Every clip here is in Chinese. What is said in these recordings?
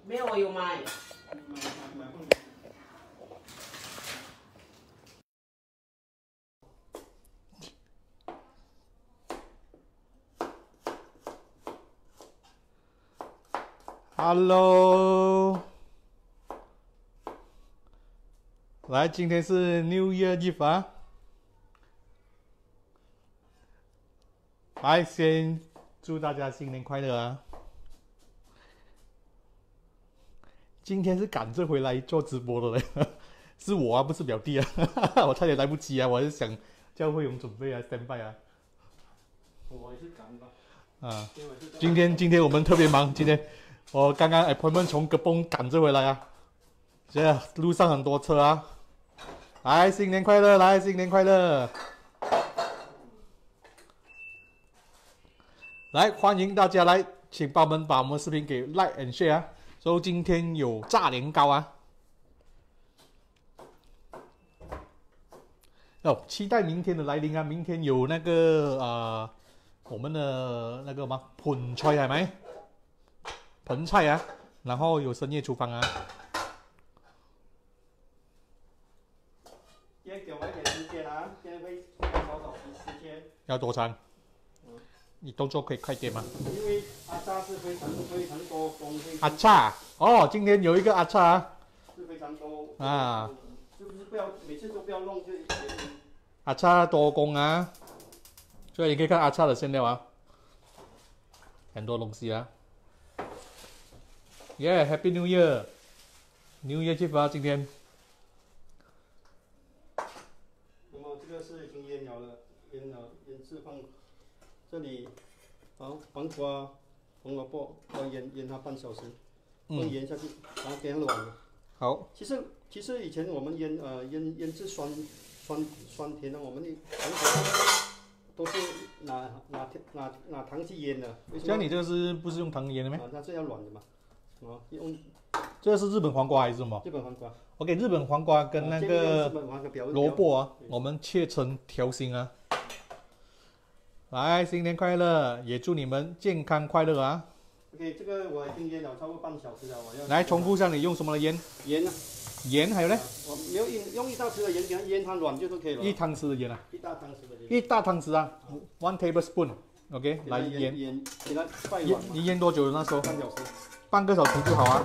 没有，我有买。 Hello， 来，今天是 New Year Eve 啊！来，先祝大家新年快乐啊！今天是赶着回来做直播的嘞，是我啊，不是表弟啊，我差点来不及啊，我是想叫慧勇准备啊 ，stand by 啊。 我也是赶吧。 啊，今天我们特别忙，今天我刚刚 appointment 从格崩赶着回来啊，现在路上很多车啊。来，新年快乐！来，新年快乐！来，欢迎大家来，请帮我们把我们视频给 like and share 啊。所以今天有炸年糕啊，哦，期待明天的来临啊！明天有那个我们的那个什么盆菜系咪？盆菜啊，然后有深夜厨房啊。 今天给我一点时间啊，今天会少少时间。 要多长？你动作可以快点吗？ 因为阿扎是非常多工。 阿叉哦，今天有一个阿叉啊。 是非常多啊。 是不是不要每次都不要弄就？ 阿叉多工啊，所以你可以看阿叉的馅料啊，很多东西啊。Happy New Year，New Year Eve 啊，今天。 那么这个是已经腌了，腌制放这里，好，黄瓜、红萝卜要腌它半小时，放盐下去，然后给它软了。 好。 其实以前我们腌制酸甜的，我们黄瓜都是拿糖去腌的。 这样你这个是不是用糖腌的吗？ 它是要软的嘛，用。 这个是日本黄瓜还是什么？ 日本黄瓜。 OK， 日本黄瓜跟那个萝卜啊，我们切成条形啊。来，新年快乐，也祝你们健康快乐啊。 OK， 这个我已经腌了超过半小时了，我要。 来重复一下，你用什么来腌？ 盐啊。 盐还有呢？ 我没有用1大匙的盐给它腌它软就可以了。 1汤匙的盐啊。 1大汤匙的盐。 1大汤匙啊，1 tablespoon。OK， 来腌。 给它快软。 你腌多久那时候？ 半小时。 半个小时就好啊。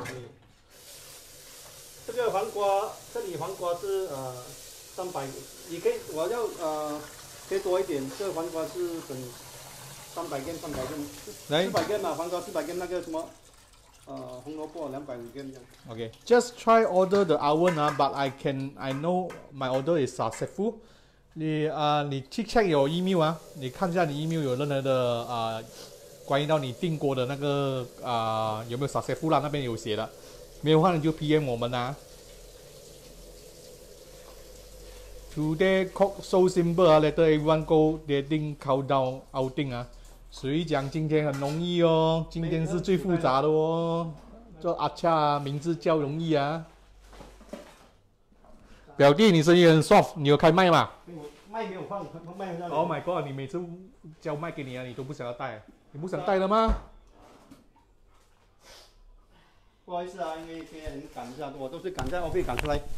这个黄瓜，这里黄瓜是300，你可以我要可以多一点。这个黄瓜是等300根，400根嘛，黄瓜400根，那个什么红萝卜250根这样。 OK，just try order the oven 啊 ，but I know my order is successful。你去 check your email 啊，你看一下你 email 有任何的关于到你订过的那个有没有 successful 啦，那边有写的。没有的话你就 PM 我们啊。Today cook so simple 啊 ，later everyone go dating countdown outing 啊。谁讲今天很容易哦？今天是最复杂的哦。做阿恰啊，名字叫容易啊。表弟，你声音很 soft， 你有开麦吗？ 麦没有放，麦在。 Oh my god！ 你每次交麦给你啊，你都不想要带，你不想带了吗？ 不好意思啊，因为今天很赶一下，我都是赶在 office 赶出来。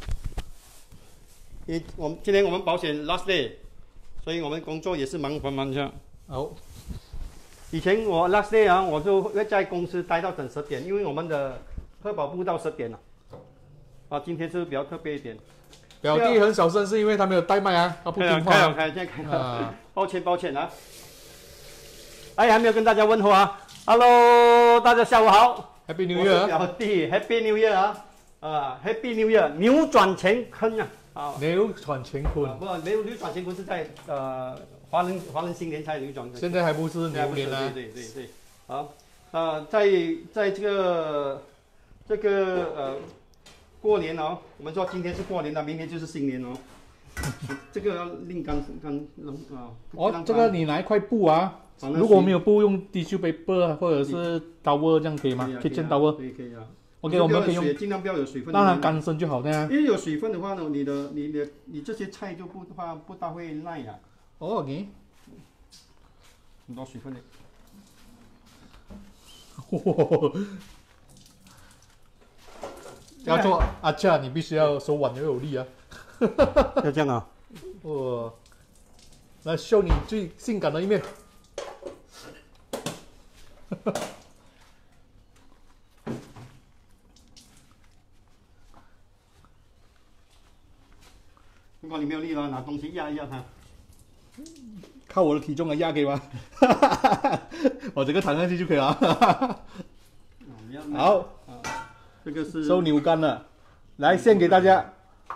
今天我们保险 last day， 所以我们工作也是忙一下。 好。 以前我 last day 啊，我就会在公司待到等10点，因为我们的核保部到10点了。今天是比较特别一点。 表弟很小声，是因为他没有带麦啊，他不听话。 现在开了。抱歉啊。还没有跟大家问候啊 ，Hello， 大家下午好。 Happy New Year！ 表弟 ，Happy New Year 啊，Happy New Year， 扭转乾坤啊！ 扭转乾坤。 不，扭转乾坤是在华人新年才扭转。 现在还不是牛年啊。 对。好，在这个过年哦，我们说今天是过年了，明天就是新年哦。这个要另干这个你拿一块布啊。如果没有布，用 tissue paper 或者是towel这样可以吗？可以towel。 可以啊。 OK， 我们可以用， 尽量不要有水分。 让它干身就好的呀。 因为有水分的话呢，你这些菜就不大会耐啊。 OK。 很多水分的。 要做阿恰，你必须要手腕要有力啊。 要这样啊。 哇，来秀你最性感的一面。 如果你没有力了，拿东西压一压它。 靠我的体重来压可以吗？我这个躺上去就可以了。好， 这个是收牛肝了，来献给大家。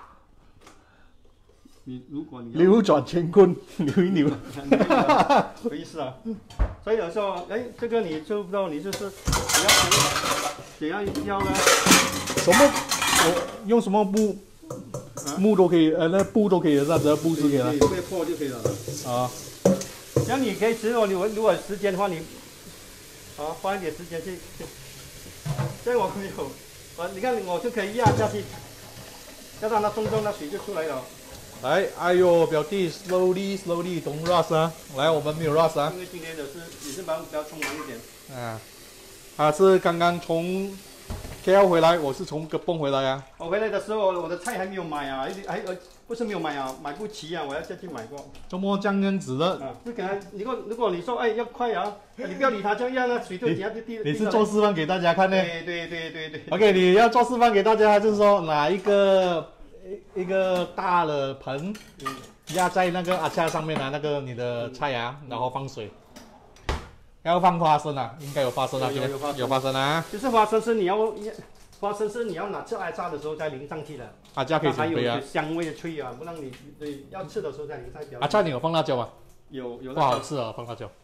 如果你扭转乾坤，扭一扭。 有意思啊。所以有时候，哎，这个你就不知道，你就是怎样呢？ 什么？我用什么布？木都可以，那布都可以的，只要布是可以的。 不会破就可以了。 啊。 这样你可以如果时间的话，你花一点时间去。这样我可以你看我就可以压下去，要让它重重，那水就出来了。 来，哎呦，表弟 ，slowly， don't rush 啊！来，我们没有 rush 啊。 因为今天也是比较匆忙一点。 啊，他是刚刚从 KL 回来，我是从格蹦回来啊。 我回来的时候，我的菜还没有买啊，不是没有买啊，买不齐啊，我要再去买过。 周末这样子的。 就给他，如果你说哎要快啊，你不要理他，这样那水就底下就滴。 你是做示范给大家看呢？ 对。 OK， 你要做示范给大家，就是说拿一个大的盆，压在那个阿恰上面啊，那个你的菜啊，然后放水。要放花生啊，应该有花生啊，有花生啊。 就是花生是你要拿去阿恰的时候再淋上去的。 阿恰可以准备啊。 有香味的脆啊，不让你要吃的时候再淋上去。 阿恰你有放辣椒吗？ 有。 不好吃啊，放辣椒。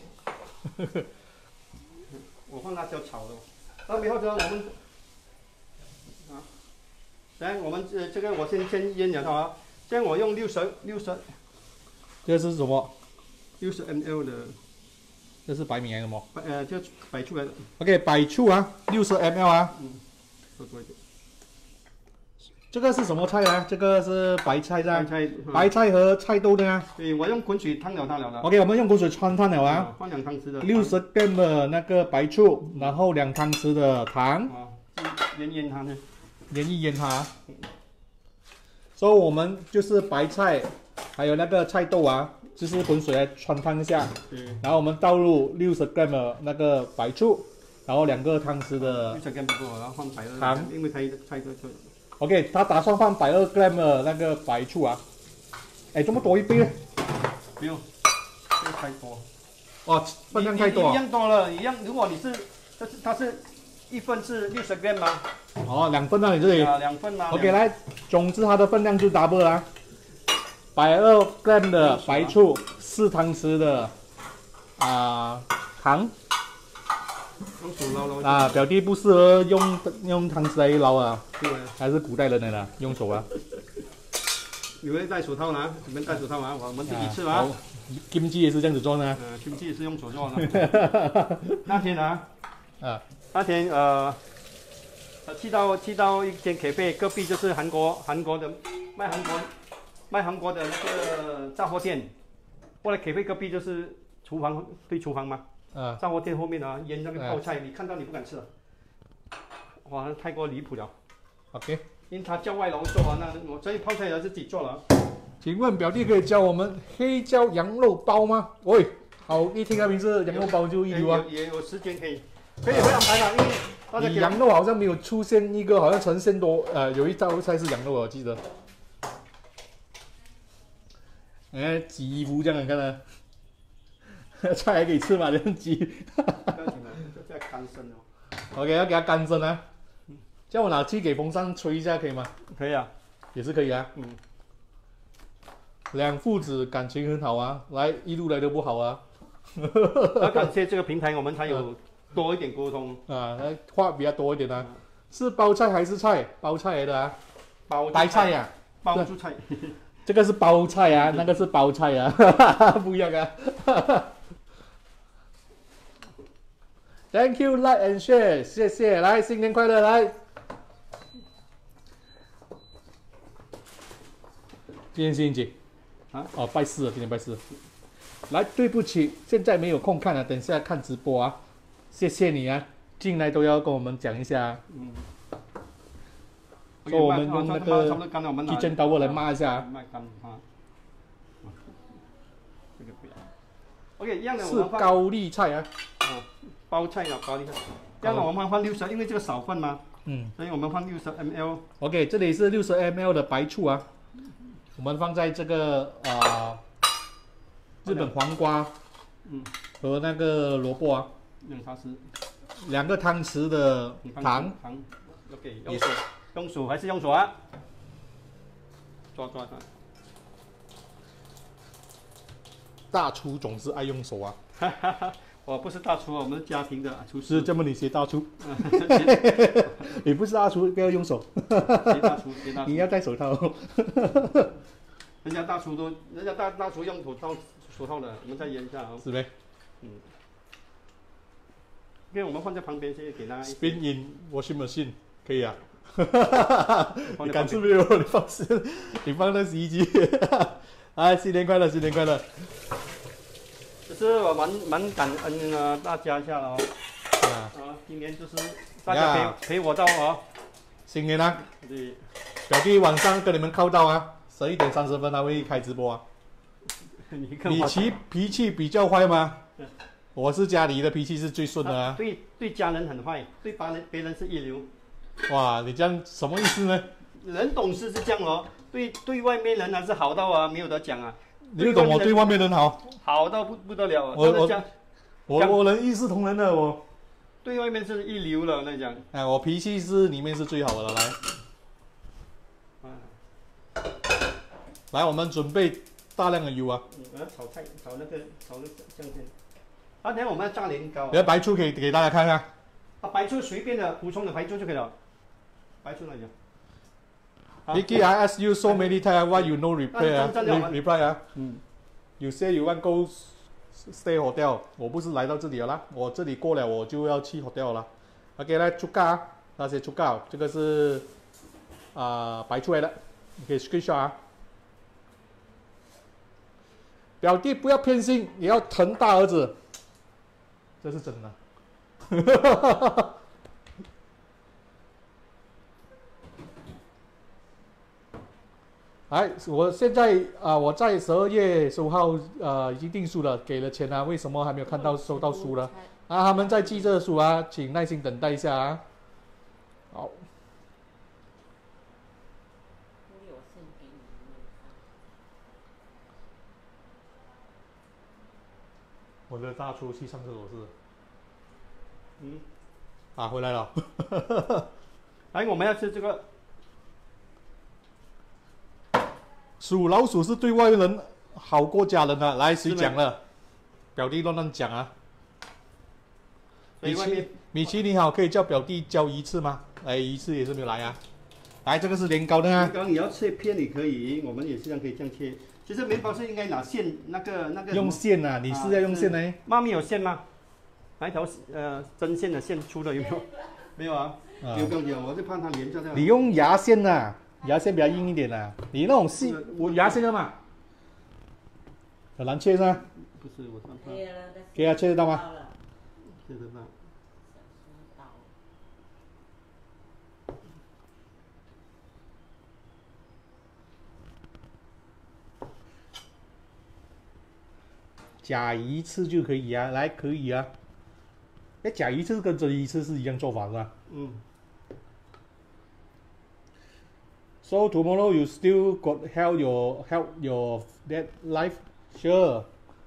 我放辣椒炒的。那或者我们来我们这个我先腌了它啊。这样我用60， 这是什么 ？60 ml 的。 这是白米还是什么？ 就白醋来的。 OK， 白醋啊，60 ml 啊。 多一点。 这个是什么菜啊？这个是白菜噻。白菜和菜豆的啊。 对，我用滚水烫了它了。 OK， 我们用滚水汆烫了啊。 放2汤匙的。 60 gram 的那个白醋，然后2汤匙的糖。 腌它呢。 腌它。所以我们就是白菜，还有那个菜豆啊。就是滚水来汆烫一下，然后我们倒入60 gram 的那个白醋，然后2个汤匙的 60 gram 不够，然后放120 糖， 因为菜就。 OK， 他打算放120 gram 的那个白醋啊。哎，这么多一杯呢？ 不用，这个太多。 哦，分量太多。 一样多了，一样。如果你是，它是1份是60 gram 吗？ 哦，2份啊，你这里。 2份啊。 OK， 来，总之它的分量就 double 啦。120 gram 的白醋，4汤匙的糖。 用手捞捞。 啊，表弟不适合用汤匙来捞啊，还是古代人来的，用手啊。 你会戴手套吗？你们戴手套吗？我们自己吃吗？ 金鸡也是这样子做呢。 金鸡也是用手做的。那天那天去到一间cafe，隔壁就是韩国的卖韩国的那个杂货店，过来cafe隔壁就是厨房嘛，杂货店后面腌那个泡菜，你看到你不敢吃了，哇，太过离谱了。 OK， 因为他叫外劳做所以泡菜也是自己做了。 请问表弟可以教我们黑椒羊肉包吗？喂，好，一听到名字羊肉包就一流啊。 也有时间可以安排了，因为大家羊肉好像没有出现一个，好像呈现多有一道菜是羊肉，我记得。鸡夫这样你看呢？菜还可以吃嘛？这样鸡。 不要紧了，就在干身哦。 OK， 要给它干身啊。叫我拿去给风扇吹一下可以吗？ 可以啊， 也是可以啊。两父子感情很好啊，来一路来都不好啊。 要感谢这个平台，我们才有多一点沟通啊，话比较多一点啊。是包菜还是菜？包菜来的啊。白菜呀。 包住菜。 这个是包菜啊，那个是包菜啊，不一样啊。Thank you, like and share， 谢谢，来新年快乐，来。今天星期几？哦，拜四了，今天拜四。来，对不起，现在没有空看了，等下看直播啊。谢谢你啊，进来都要跟我们讲一下。 所以我们用那个差不多干了，我们拿 kitchen towel 来抹一下。 卖干啊。这个不要。OK， 一样的，我是们放高丽菜啊。 包菜啊，高丽菜。这样呢，我们放60，因为这个少份嘛。所以我们放60 ml。 OK， 这里是60 ml 的白醋啊，我们放在这个日本黄瓜，和那个萝卜啊，2个汤匙的糖。 OK， 用手还是用手啊？抓。 大厨总是爱用手啊。 我不是大厨，我们是家庭的厨师。 是这么你学大厨？你不是大厨，不要用手。 学大厨。 你要戴手套。 人家大厨用手套的，我们再腌一下啊。 是呗？ 因为我们放在旁边，先给他。 Spin in washing machine 可以啊。你敢吃没有？你放在洗衣机。哎，新年快乐，新年快乐！ 就是我蛮感恩大家一下哦。今年就是大家陪我到新年啊！ 对。 表弟晚上跟你们靠到啊，11点30分他会开直播啊。你脾气比较坏吗？我是家里的脾气是最顺的啊。 对家人很坏，对别人是一流。 哇，你这样什么意思呢？ 人懂事是这样哦，对外面人还是好到没有得讲啊。 你又懂我对外面人好？ 好到不得了。 我能一视同仁的我。 对外面是一流了，那讲。 哎，我脾气是里面是最好的，来，我们准备大量的油啊。 我要炒那个酱先。等下我们要炸年糕。 白醋可以给大家看看。 白醋随便的补充的白醋就可以了。白醋那里。 Vicky, I asked you so many times why you no reply 啊。You say you want go stay hotel， 我不是来到这里了啦，我这里过了我就要去 hotel 了。OK， 来出咖，那些出咖，这个是白出来的，你可以 screenshot 啊。表弟不要偏心，也要疼大儿子，这是真的。哎，我现在我在12月15号已经订书了，给了钱啊，为什么还没有看到收到书了？他们在寄这书啊，请耐心等待一下啊。好。我的大厨去上厕所是。回来了。 哎，我们要吃这个。 属老鼠是对外人好过家人的，来谁讲了？表弟乱讲啊！米奇你好，可以叫表弟教一次吗？哎，一次也是没有来啊。来，这个是年糕的啊。 年糕你要切片也可以，我们也是这样可以这样切。其实面包是应该拿线那个。 用线啊？你是要用线呢？ 妈咪有线吗？拿一条针线的线粗的有没有？没有啊。不用讲，我就怕它连着这样。 你用牙线啊？牙线比较硬一点啊，你那种细，我牙线的嘛，很难切是吧？ 不是，我看怕。 给他切得到吗？ 切得到。 夹一次就可以啊，来可以啊。夹一次跟这一次是一样做法是吧？So tomorrow you still got help your dad life? Sure.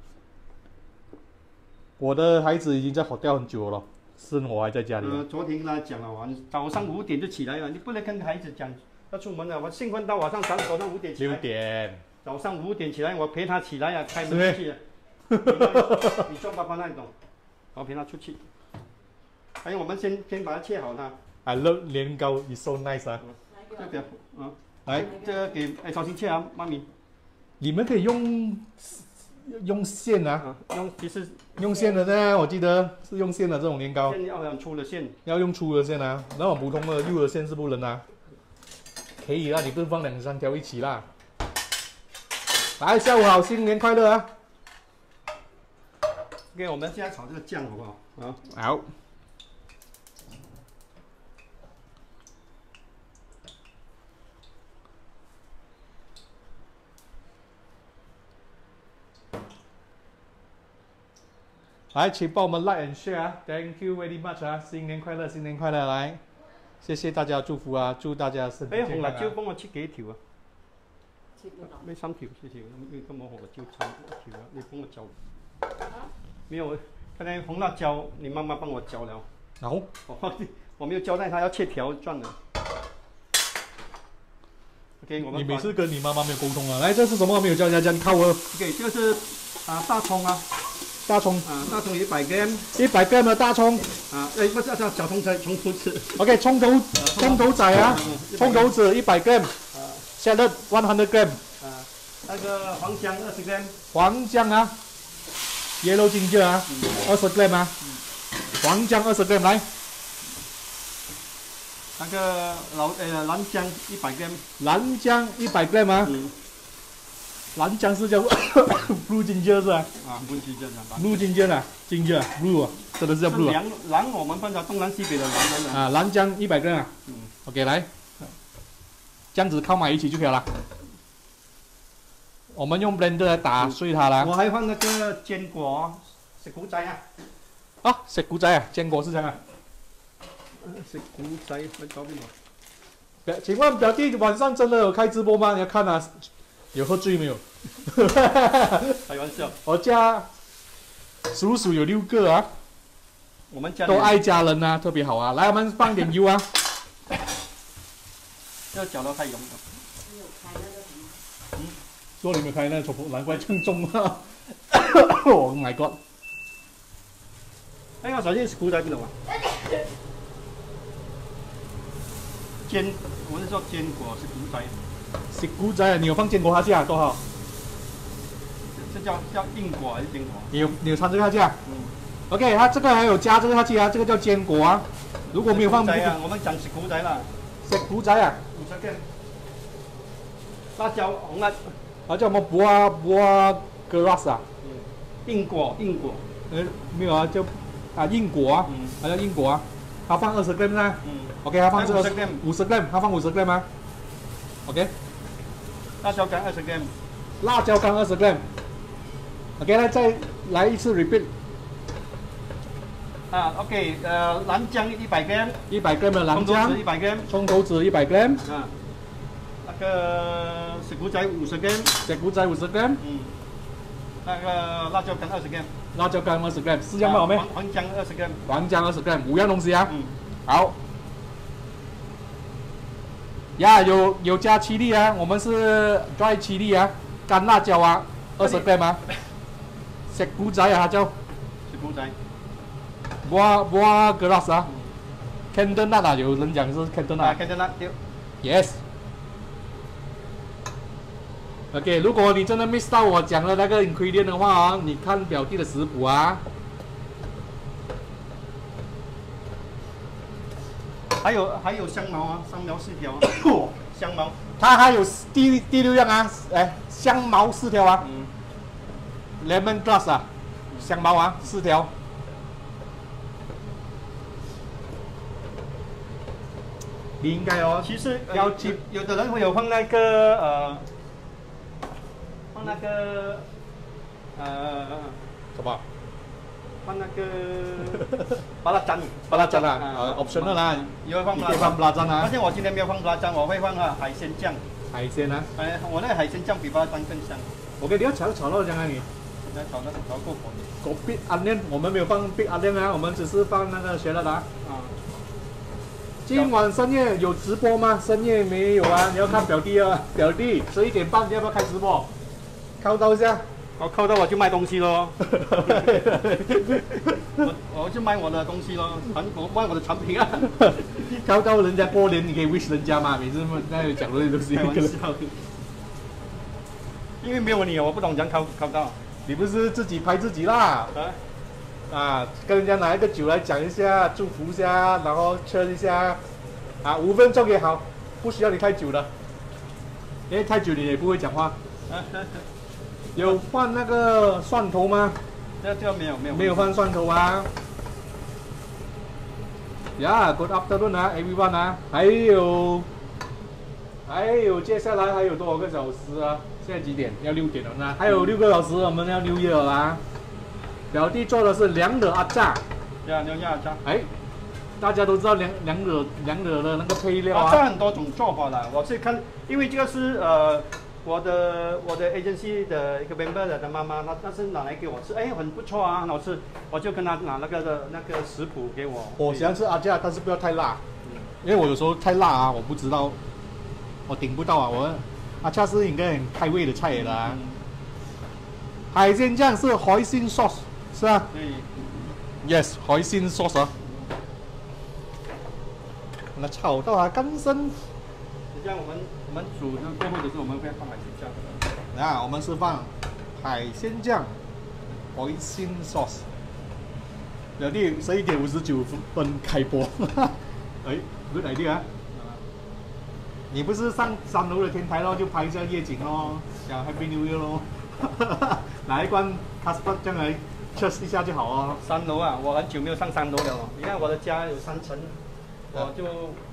我的孩子已经在hotel很久了，生活还在家里。 昨天跟他讲了，早上5点就起来了，你不能跟孩子讲要出门了。我兴奋到早上5点起来。6点。早上5点起来，我陪他起来开门出去。你做爸爸那种，我陪他出去。还有我们先把它切好它。 I love 年糕 ，it's so nice 啊。 这个来，这个给重新切啊，妈咪。 你们可以用线啊， 其实用线的呢，我记得是用线的这种年糕。 线要很粗的线。 要用粗的线啊，那种普通的幼的线是不能啊。可以啦，你不能放2、3条一起啦。来，下午好，新年快乐啊！ OK， 我们现在炒这个酱好不好？ 好。 来，请帮我们 like and share 啊 ，Thank you very much 啊，新年快乐，新年快乐！来，谢谢大家祝福啊，祝大家身体健康、啊。 红辣椒幫我切幾條啊？咩3條4條？你今我紅辣椒炒1條啊？你幫我攪。沒有，剛才紅辣椒你媽媽幫我攪了。 好， 我沒有交代她要切條轉的。OK， 我們。 你每次跟你媽媽沒有溝通啊？來，這是什麼？沒有教人家這樣靠啊。 OK， 這個是大葱啊。 大葱大葱100 gram，100 gram 的大葱不是小葱仔，葱头子。 OK， 葱头仔啊，葱头子100 gram，salad 100 gram， 那个黄姜20 gram， 黄姜啊 ，yellow ginger 啊，20 gram 啊，黄姜20 gram 来， 那个蓝姜100 gram， 蓝姜100 gram 啊。蓝姜是叫 blue ginger 是吧 ？blue ginger 啊 ，blue ginger 啊 ，ginger blue 啊，真的是叫 blue 啊。 蓝我们分成东南西北的蓝啊，蓝姜100 gram 啊。OK， 来，这样子靠埋一起就可以了。我们用 blender 来打碎它啦。 我还放那个坚果，食古仔啊。 啊，食古仔啊，坚果是这样啊。 食古仔，你搞邊個？請問表弟晚上真的有開直播嗎？你要看啊。有喝醉没有？ 开玩笑， 我家叔叔有6个啊， 我们家都爱家人啊，特别好啊。来，我们放点油啊。 要搅到太油了。 说你没有开那个抽，难怪称重啊！Oh my god！ 我首先是古仔邊度啊？我是說堅果是古仔。 是古仔啊！你有放坚果下去啊？多好！ 这叫硬果还是坚果？ 你有掺这个下去啊？OK， 它这个还有加这个下去啊，这个叫坚果啊。如果没有放， 我们讲食古仔啦。 食古仔啊 50 gram。辣椒紅辣。 啊，叫什麼buah grass 啊？ 硬果。 没有啊，叫硬果啊，它叫硬果啊。它放20 gram 呢？OK， 它放这个50 gram， 它放50 gram 啊。OK， 辣椒乾20 gram， 辣椒乾20 gram。OK， 那再来一次 repeat。 OK， 蓝姜100 gram，100 gram 的蓝姜 ，100 gram， 葱头子100 gram， 那个食古仔50 gram， 食古仔50 gram， 那个辣椒乾20 gram， 辣椒乾20 gram， 4樣嗎？沒？ 黃姜20 gram， 黃姜20 gram， 5樣東西啊。好。呀，有加chili啊，我们是 dry chili 啊，干辣椒啊，20 gram 啊，食古仔啊，它叫食古仔 buah grass 啊 ，candle nut 啊，有人讲是 candle nut。candle nut 對 Yes。OK， 如果你真的 miss 到我讲的那个 ingredient 的话啊，你看表弟的食谱啊。 还有香茅啊，香茅4條啊，香茅， 它还有第6樣啊，香茅4條啊，lemon grass 啊，香茅啊4條，你应该哦， 其实有的人会有放那个什么？ 放那个巴拉赞啊，optional 啦， 也会放巴拉赞啊。 但是我今天没有放巴拉赞，我会放海鲜酱。 海鲜啊？ 我那个海鲜酱比巴拉赞更香。 OK， 你要炒到这样啊你？ 要炒过火。 狗 big onion， 我们没有放 big onion 啊，我们只是放那个shallot啊。今晚深夜有直播吗？深夜没有啊，你要看表弟啊，表弟11點半，你要不要开直播？靠到一下。 靠到我就卖东西咯，我就卖我的东西咯，我卖我的产品啊。 靠到人家过年，你可以 wish 人家嘛，每次那里讲的都是开玩笑。因为没有你，我不懂怎样靠到。 你不是自己拍自己啦？跟人家拿一个酒来讲一下，祝福一下，然后吃一下，5分钟也好，不需要你太久的，因为太久你也不会讲话。有放那个蒜头吗？ 这没有放蒜头啊。Good afternoon 啊 ，everyone 啊，还有，接下来还有多少个小时啊？现在几点？要6点了呢，还有6个小时，我们要6月了啦。 表弟做的是凉的阿炸， 呀，牛亚炸。 哎，大家都知道凉惹的那个配料啊。 这很多种做法的，我是看，因为这个是我的 agency 的一个 member 的妈妈，她是拿来给我吃，哎，很不错啊，很好吃，我就跟她拿那个食谱给我。 我喜欢吃阿炸，但是不要太辣，因为我有时候太辣啊，我不知道，我顶不到啊。阿炸是应该很开胃的菜来的啊。海鲜酱是海鲜 sauce 是啊。 对。 Yes， 海鲜 sauce 啊。那炒到它干身。 这样我们煮的过后的时候，我们会放海鲜酱。 啊，我们是放海鲜酱，海鲜 sauce。表弟11:59开播，哎 ，good idea 啊！你不是上3楼的天台咯，就拍一下夜景咯，讲 Happy New Year 咯，拿一罐 Casper 这样来 cheers 一下就好哦。 3楼啊，我很久没有上3楼了。你看我的家有3层，我就。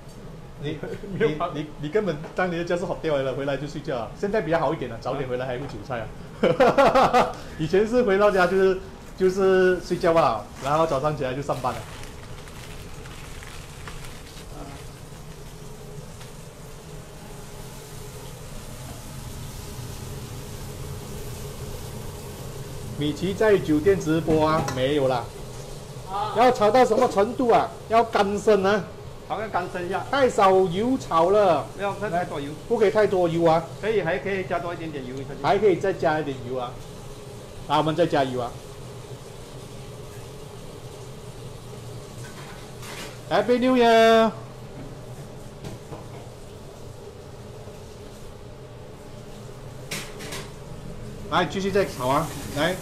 你根本当你的家是好掉来了，回来就睡觉啊。现在比较好一点了，早点回来还会煮菜啊。以前是回到家就是睡觉吧，然后早上起来就上班了。米奇在酒店直播啊？没有啦。要炒到什么程度啊？要干身啊！ 炒个干身一下， 太少油炒了， 不要太多油， 不可以太多油啊。 还可以加多一点点油， 还可以再加一点油啊。啊，我们再加油啊。Happy New Year！ 来，继续再炒啊！来，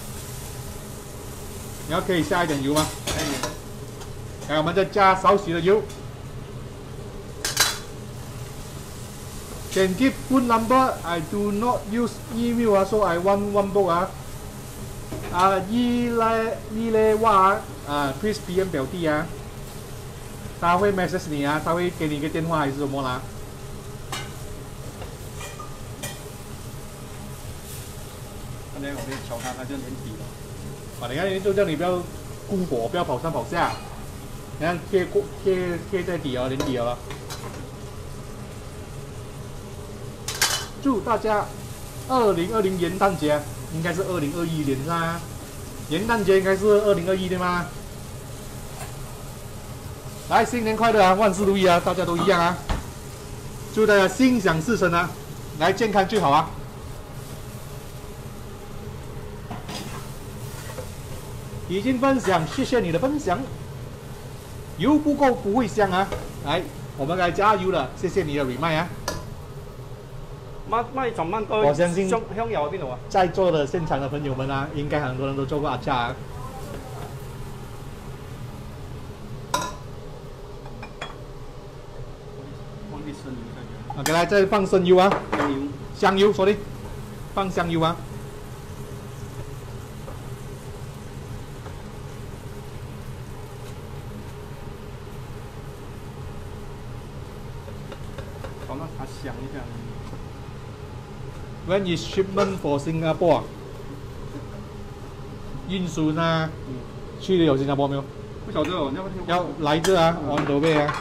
你要可以下一点油吗？可以。来，我们再加少许的油。Can give phone number. I do not use email so I want one book 伊勒哇please PM 表弟啊，他会 message 你啊，他会给你一个电话还是什么啦？ 刚才我没敲他，他就连底了。 你看，就叫你不要顾火，不要跑上跑下，你看贴在底哦，连底了。祝大家2020元旦节，应该是2021年啦。元旦节应该是2021对吗？来，新年快乐啊，万事如意啊，大家都一样啊。祝大家心想事成啊，来健康最好啊。已经分享，谢谢你的分享。油不够不会香啊！来，我们来加油了，谢谢你的 remind 啊。我相信香油喺邊度啊？ 在座的现场的朋友们啊，应该很多人都做过阿炸啊。 放啲生油。 OK，来再放生油啊。 香油。 香油，sorry，放香油啊。 搞到它香一下。 When is shipment for Singapore？ 运输呢？去的有新加坡没有？ 不晓得哦， 要来这啊 ，on the way 啊。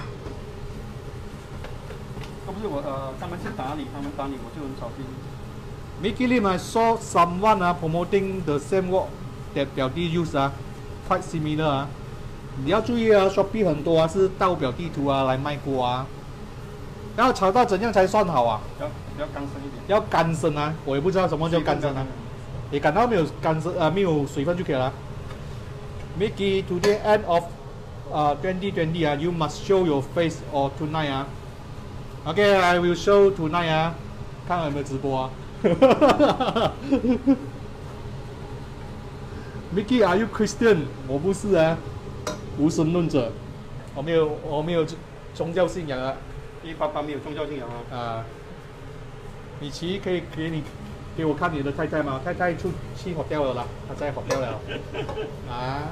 那不是我他们去打理，我就很少去。 Mickey Lim, I saw someone promoting the same work that 表弟 use quite similar 你要注意啊 ，Shopee 很多是盗表地图来卖锅啊。然后炒到怎样才算好啊？ 要干身一点。 要干身啊！我也不知道什么叫干身啊。你感到没有干身没有水分就可以了。Mickey, today end of 2020 you must show your face or tonight Okay, I will show tonight 看有没有直播啊。Mickey, are you Christian? 我不是啊，无神论者，我没有宗教信仰啊。 爸没有宗教信仰啊。米奇可以给我看你的太太吗？太太去火掉了啦，她在火掉了。啊。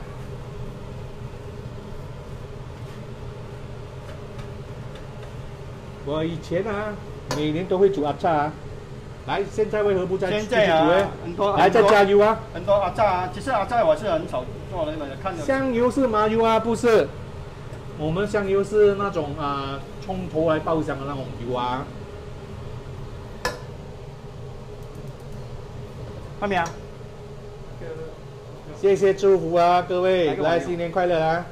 我以前每年都会煮阿炸来，现在为何不再现在啊，很多来再加油啊！ 很多阿炸啊，其实阿炸我是很少做的，看着。 香油是麻油啊，不是。我们香油是那种从头来爆香的那种油啊。 看没啊？ 谢谢祝福啊，各位，来新年快乐啊！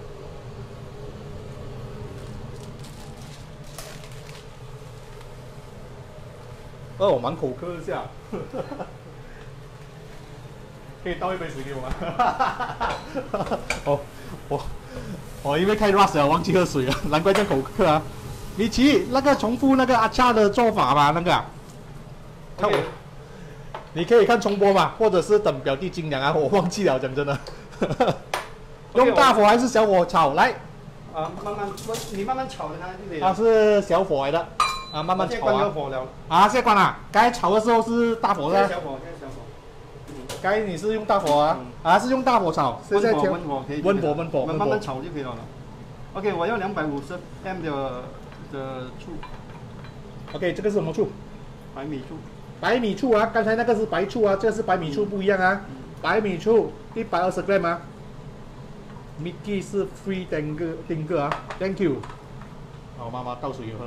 我蛮口渴一下，可以倒一杯水给我吗？我因为太 rush 了，忘记喝水了，难怪这口渴啊！米奇，那个重复那个阿恰的做法吧，那个，看我，你可以看重播嘛，或者是等表弟斤两啊，我忘记了，讲真的。用大火还是小火炒？来， 你慢慢炒的它是小火来的。慢慢炒啊！ 火了现在关了。刚才炒的时候是大火的。 小火。 刚才你是用大火啊？是用大火炒。 温火可以。温火。慢慢炒就可以了。OK， 我要250ml 的醋。 OK， 这个是什么醋？ 白米醋。 白米醋啊，刚才那个是白醋啊，这个是白米醋不一样啊。白米醋120 gram 啊。Mickey 是 free 丁哥啊 ，Thank you。好，妈妈倒水喝。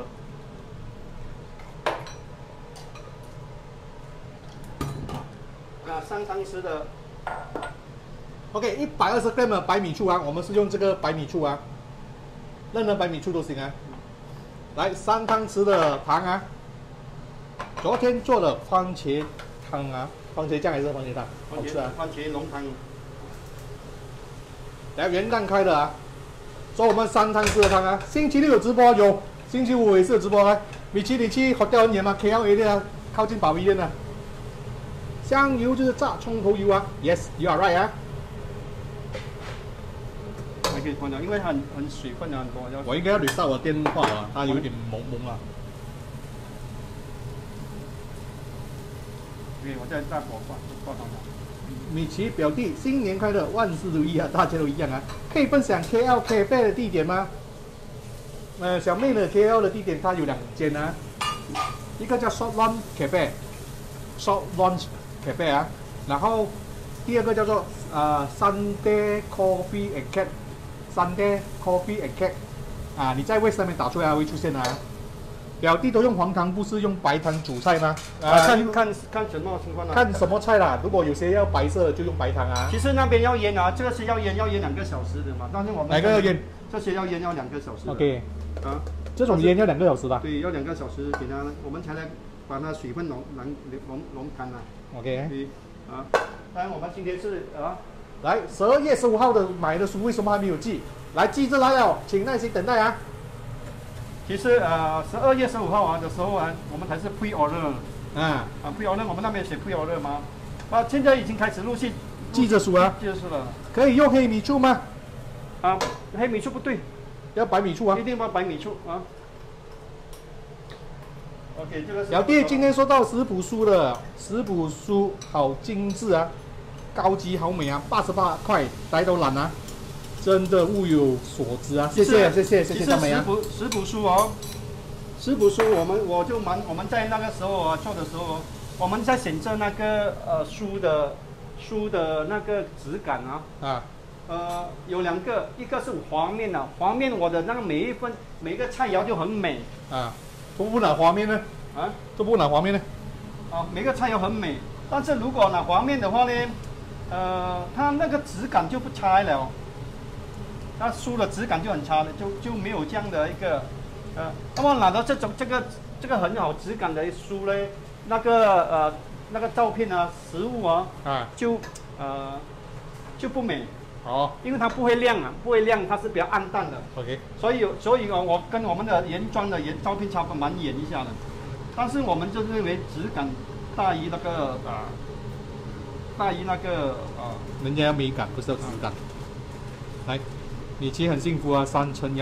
3汤匙的 ，OK， 120 gram 的白米醋啊，我们是用这个白米醋啊，任何白米醋都行啊。来，3汤匙的糖啊，昨天做的番茄汤啊，番茄酱还是番茄汤？好吃啊， 番茄浓汤。 来，元旦开的啊，所以我们3汤匙的汤啊，星期六有直播有，星期五也是有直播啊。米奇，你去 hotel 很远吗 ？KL area 啊，靠近保育院啊。香油就是炸葱头油啊 ，Yes, you are right 啊。 还可以关掉，因为很水分很多。 我应该要捋到我电话啊，它有点蒙蒙啊。 对，我在大火挂上它。 米奇表弟，新年快乐，万事如意啊！大家都一样啊。可以分享 KL Cafe 的地点吗？小妹的 KL 的地点它有2间啊，一个叫 Short Launch Cafe。Short Launch Cafe 啊，然后第二个叫做Sunday Coffee and Cake，Sunday Coffee and Cake， 你在 Web 上面打出来会出现啊。表弟都用黄糖，不是用白糖煮菜吗？ 看什么情况啊？ 看什么菜啦？如果有些要白色的，就用白糖啊。 其实那边要腌啊，这个是要腌2个小时的嘛。但是我们哪个要腌？ 这些要腌2个小时。 OK。这种腌要2个小时的。 对，要2个小时给它，我们才能把它水分浓干啊。 OK。 当然我们今天是来12月15号的买的书为什么还没有寄？来寄这来了，请耐心等待啊。 其实12月15号的时候我们才是 pre order。pre order 我们那边写 pre order 吗？现在已经开始陆续记着书啊。 记着书了。 可以用黑米醋吗？ 黑米醋不对， 要白米醋啊。 一定要白米醋啊。OK， 这个是。 表弟今天收到食谱书了，食谱书好精致啊，高级好美啊，88块，呆都懒啊，真的物有所值啊！谢谢大美啊。 食谱书食谱书我们在那个时候做的时候，我们在选择那个书的那个质感有2个，一个是黄面的，黄面我的那个每个菜肴就很美都不拿黄面呢？都不拿黄面呢？ 每个菜肴很美，但是如果拿黄面的话呢，它那个质感就不差了，它书的质感就很差了，就没有这样的一个那么拿到这个很好质感的书呢，那个照片食物就不美。因为它不会亮它是比较暗淡的。 OK。 所以我跟我们的原装的照片差不多蛮远一下的，但是我们就认为质感大于那个人家要美感，不是要质感。来，米奇很幸福啊，3层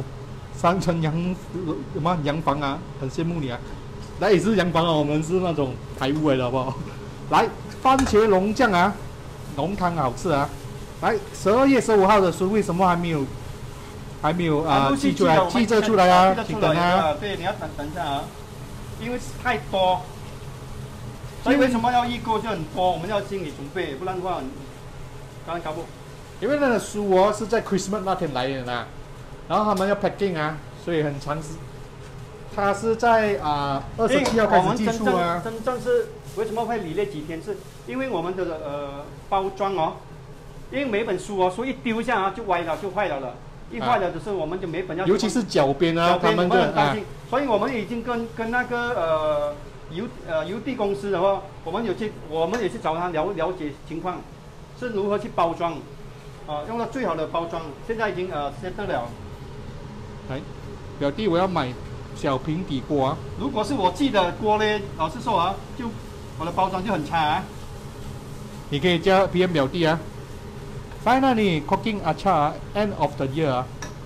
洋房啊，很羡慕你啊。来也是洋房啊，我们是那种排屋来的好不好？来，番茄浓酱啊，浓汤好吃啊。来，12月15号的书为什么还没有寄出来？寄这出来啊，请等啊。 对，你要等一下因为太多， 所以为什么要预购就很多？我们要心理准备，不然的话，刚刚搞不。 因为那个书哦是在 Christmas 那天来的啦，然后他们要 packing 啊，所以很长时。它是在27号开始寄出啊。 真正是为什么会理那几天？是因为我们的包装哦，因为每本书哦，书一丢下啊就歪了就坏了了，一坏了的时候我们就没本要。 尤其是角边啊，他们很担心，所以我们已经跟那个邮递公司的话，我们也去找他了解情况，是如何去包装。用到最好的包装，现在已经set了。 来，表弟，我要买小平底锅啊。 如果是我寄的锅呢，老实说啊，就我的包装就很差啊。 你可以叫 PM 表弟啊。Finally cooking achar end of the year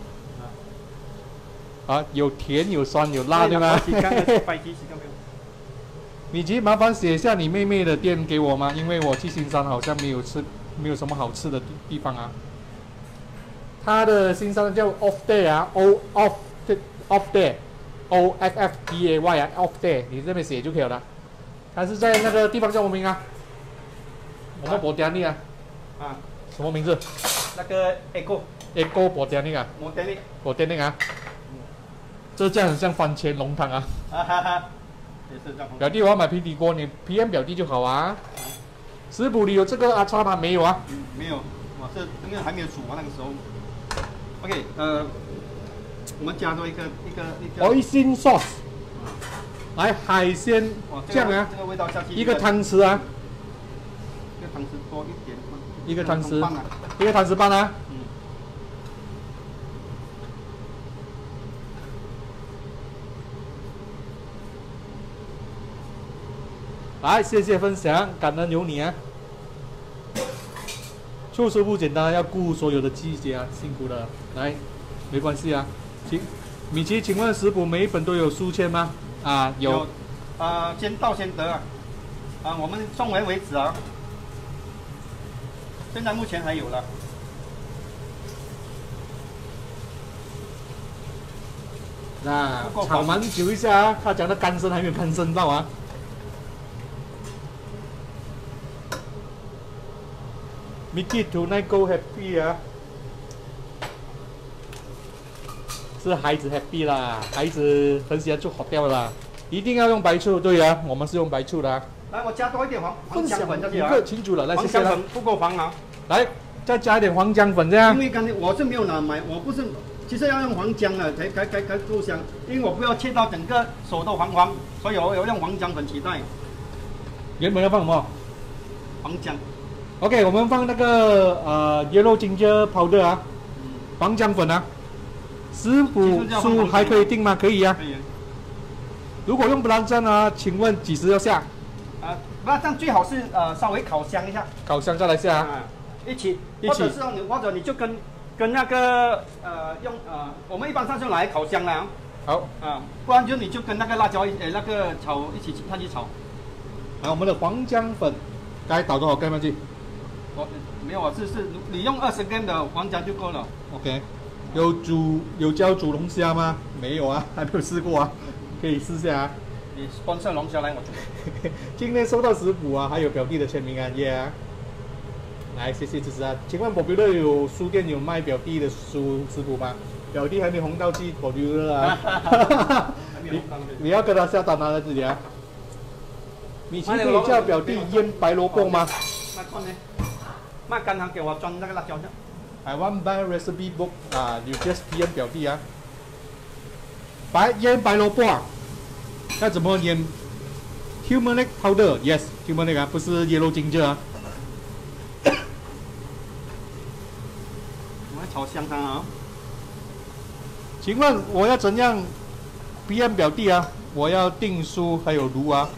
啊，有甜有酸有辣对吗？你其实麻烦写一下你妹妹的店给我吗？因为我去新山好像没有什么好吃的地方啊。它的新山叫 Off Day 啊 ，Off Day，O F F D A Y 啊 ，Off Day， 你这边写就可以了。它是在那个地方叫什么名啊？我们博迪尼啊。什么名字？ 那个 Eco 博迪尼啊。博迪尼啊。这样很像番茄浓汤啊。 也是这样。 表弟，我要买平底锅，你 PM 表弟就好啊。食谱里有这个阿叉吗？没有啊。 没有，我是因为还没有煮嘛，那个时候。OK， 我们加多一个 Hoisin sauce， 来海鲜酱啊， 这个味道下去一个汤匙啊， 一个汤匙多一点， 一个汤匙，一个汤匙半啊。来，谢谢分享，感恩有你啊！做事不简单，要顾所有的季节啊，辛苦了。来，没关系啊。米奇，请问食谱每一本都有书签吗？有。 先到先得啊。我们送完为止啊。现在目前还有了。 那炒蛮久一下啊，他讲的干身还没有干身到啊。Mickey tonight go happy 啊，是孩子 happy 啦，孩子很喜欢住 hotel 啦，一定要用白醋，对啊，我们是用白醋的啊。 来，我加多一点黄姜粉这些啊。 清楚了，来，谢谢黄姜粉不够黄啊。 来，再加一点黄姜粉这样。 因为刚才我是没有拿买，我不是，其实要用黄姜啊，才够香，因为我不要切到整个手都黄，所以我要用黄姜粉取代。 原本要放什么？ 黄姜。 OK， 我们放那个yellow ginger powder 啊，黄姜粉啊。食谱书还可以订吗？可以啊。可以。如果用不蓝酱啊，请问几时要下？ 不蓝酱最好是稍微烤香一下。 烤香再来下啊。 一起，或者你就跟那个我们一般上就来烤香了。 好。 不然就你就跟那个辣椒那个炒一起下去炒。 来，我们的黄姜粉该倒多少 gram 去？ 没有啊，是你用20 gram 的黄姜就够了。 OK， 有教煮龙虾吗？没有啊，还没有试过啊，可以试下啊。 你 sponsor 龙虾来我煮。 今天收到食谱啊，还有表弟的签名啊，耶！来，谢谢支持啊。请问Popular有书店有卖表弟的食谱吗？表弟还没红到去Popular啊。你要跟他下单啊，在这里啊。米奇可以叫表弟腌白萝卜吗？ 卖干行给我装那个辣椒酱。 I want buy recipe book 啊，你 just PM 表弟啊。腌白萝卜啊，要怎么腌 ？Turmeric powder yes turmeric 啊，不是 yellow ginger 啊。 我要炒香汤啊。 请问我要怎样 PM 表弟啊？我要订书还有炉啊。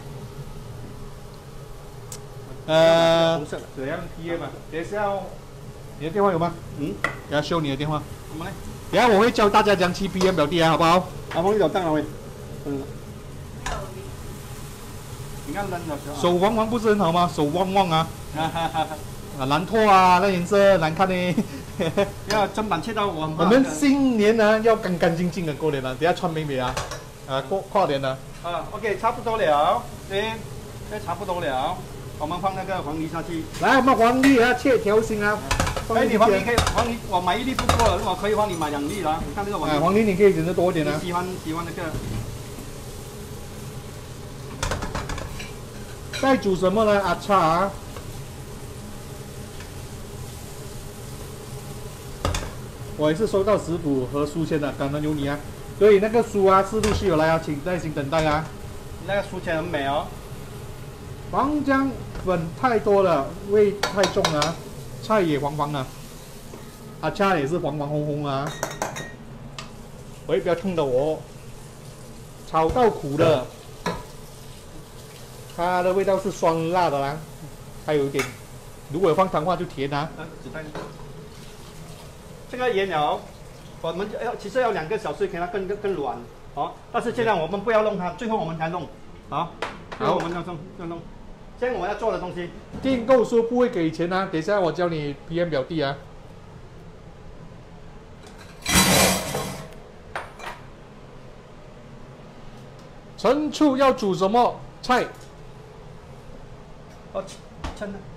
怎样 PM 啊？等一下哦，你的电话有吗？等下秀你的电话。 什么呢？ 等下我会教大家讲去 PM 表弟啊，好不好？ 阿峰，你就当了喂。你看人手黄黄不是很好吗？手旺旺啊。蓝拓啊，那颜色难看呢。 要砧板切到我们新年呢要干干净净的过年了，等下穿美美啊。跨年了。 OK， 差不多了。 这差不多了，我们放那个黄梨下去。 来，我们黄梨啊，切条形啊。 哎，你黄梨可以，黄梨我买1粒不够了，如果可以的话，你买2粒啦。你看这个黄梨。 黄梨你可以选择多一点啊。 喜欢那个。 在煮什么呢？阿茶啊。我也是收到食谱和书签的，感恩有你啊。所以那个书啊，是陆续有来啊，请耐心等待啊。 那个书签很美哦。 黄姜粉太多了，味太重了，菜也黄黄啊，阿茶也是黄黄红红啊。喂，不要冲着我。炒到苦的，它的味道是酸辣的啦，还有一点，如果有放糖的话就甜啊。 这个盐了，我们其实要2个小时给它更软，好，但是尽量我们不要弄它，最后我们才弄，好，然后我们要弄。现在我们要做的东西， 订购书不会给钱啊，等一下我教你 PM 表弟啊。陈醋要煮什么菜？ 哦，真的。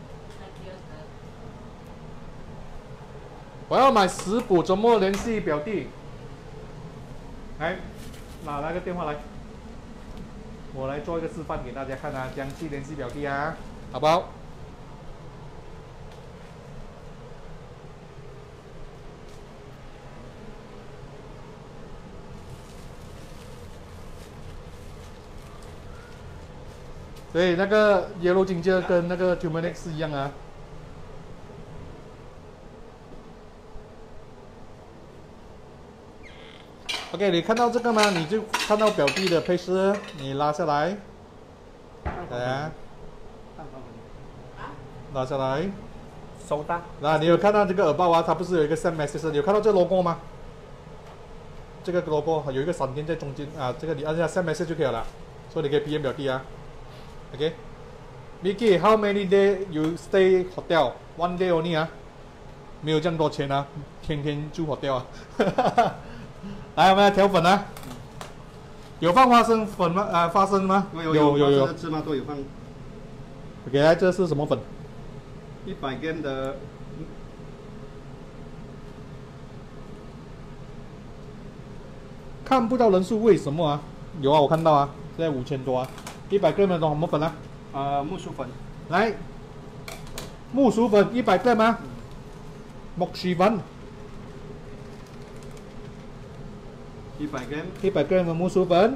我要买食谱，怎么联系表弟？来，拿个电话来，我来做一个示范给大家看啊，将去联系表弟啊，好不好？所以那个 Yellow Ginger 跟那个 Turmeric 是一样啊。OK， 你看到这个吗？你就看到表弟的配饰，你拉下来，啊，拉下来， 收单。 那你有看到这个耳包啊？它不是有一个 send message？ 你有看到这个 logo 吗？这个 logo 有一个闪电在中间啊，这个你按下 send message 就可以了，所以你可以 PM 表弟啊。OK，Mickey，how many day you stay hotel? One day only 啊，没有这样多钱啊，天天住 hotel 啊。来，我们来调粉啊。有放花生粉吗？花生吗？ 有。芝麻都有放。 OK， 来，这是什么粉 ？100 g 的。 看不到人数，为什么啊？有啊，我看到啊，现在5000多啊。100 g 的什么粉啊？ 木薯粉。 来，木薯粉100 g 吗？木薯粉。100 g 的木薯粉。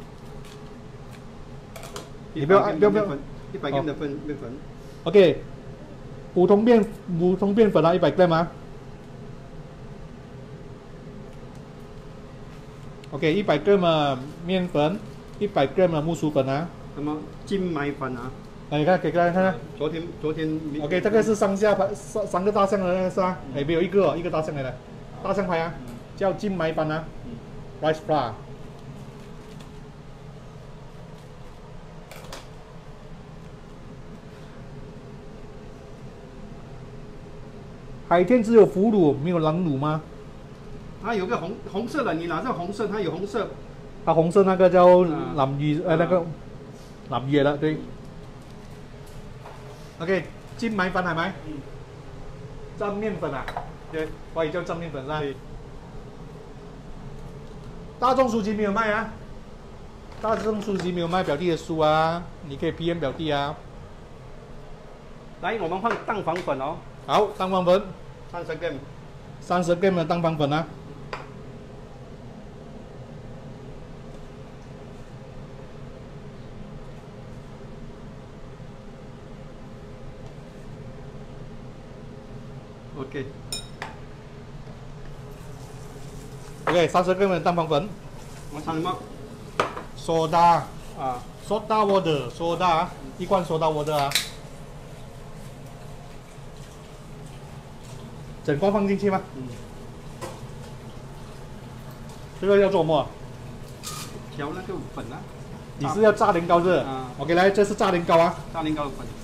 你不要 100 g 的面粉。 OK， 普通面粉啊，100 g 吗 ？OK， 100 g 的面粉，100 g 的木薯粉啊。 什么精米粉啊？ 你看，给大家看看。 昨天。 OK， 这个是上下排3个大象的那个是啊，没有一个大象来的，大象牌啊，叫精米粉啊。Rice flour， 海天只有腐乳，没有狼乳吗？ 它有个红色的，你拿这红色，它有红色。 它红色那个叫蓝鱼，那个蓝鱼了，对。OK， 精米粉係咪？蒸面粉啊？對，可以叫蒸面粉啦。大众书籍没有卖啊，大众书籍没有卖表弟的书啊，你可以 PM 表弟啊。 来，我们放蛋黄粉哦。 好，蛋黄粉 30 g。 30 g 的蛋黄粉啊。OK， 30 g 的蛋黄粉。 我放什么 ？soda 啊 ，soda water，soda 1罐 soda water 啊。整罐放进去吗？这个要做什么？ 调那个粉啊。 你是要炸年糕是？ 啊。 OK， 来，这是炸年糕啊。 炸年糕的粉。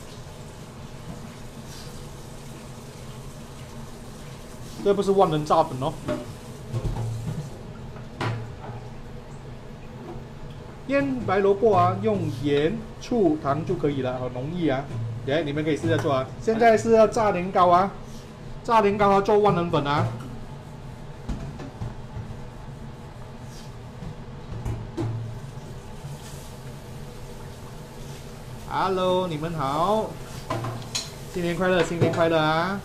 这不是万能炸粉哦。 腌白萝卜啊，用盐、醋、糖就可以了，很容易啊。来，你们可以试着做啊。现在是要炸年糕啊，炸年糕要做万能粉啊。Hello， 你们好，新年快乐，新年快乐啊！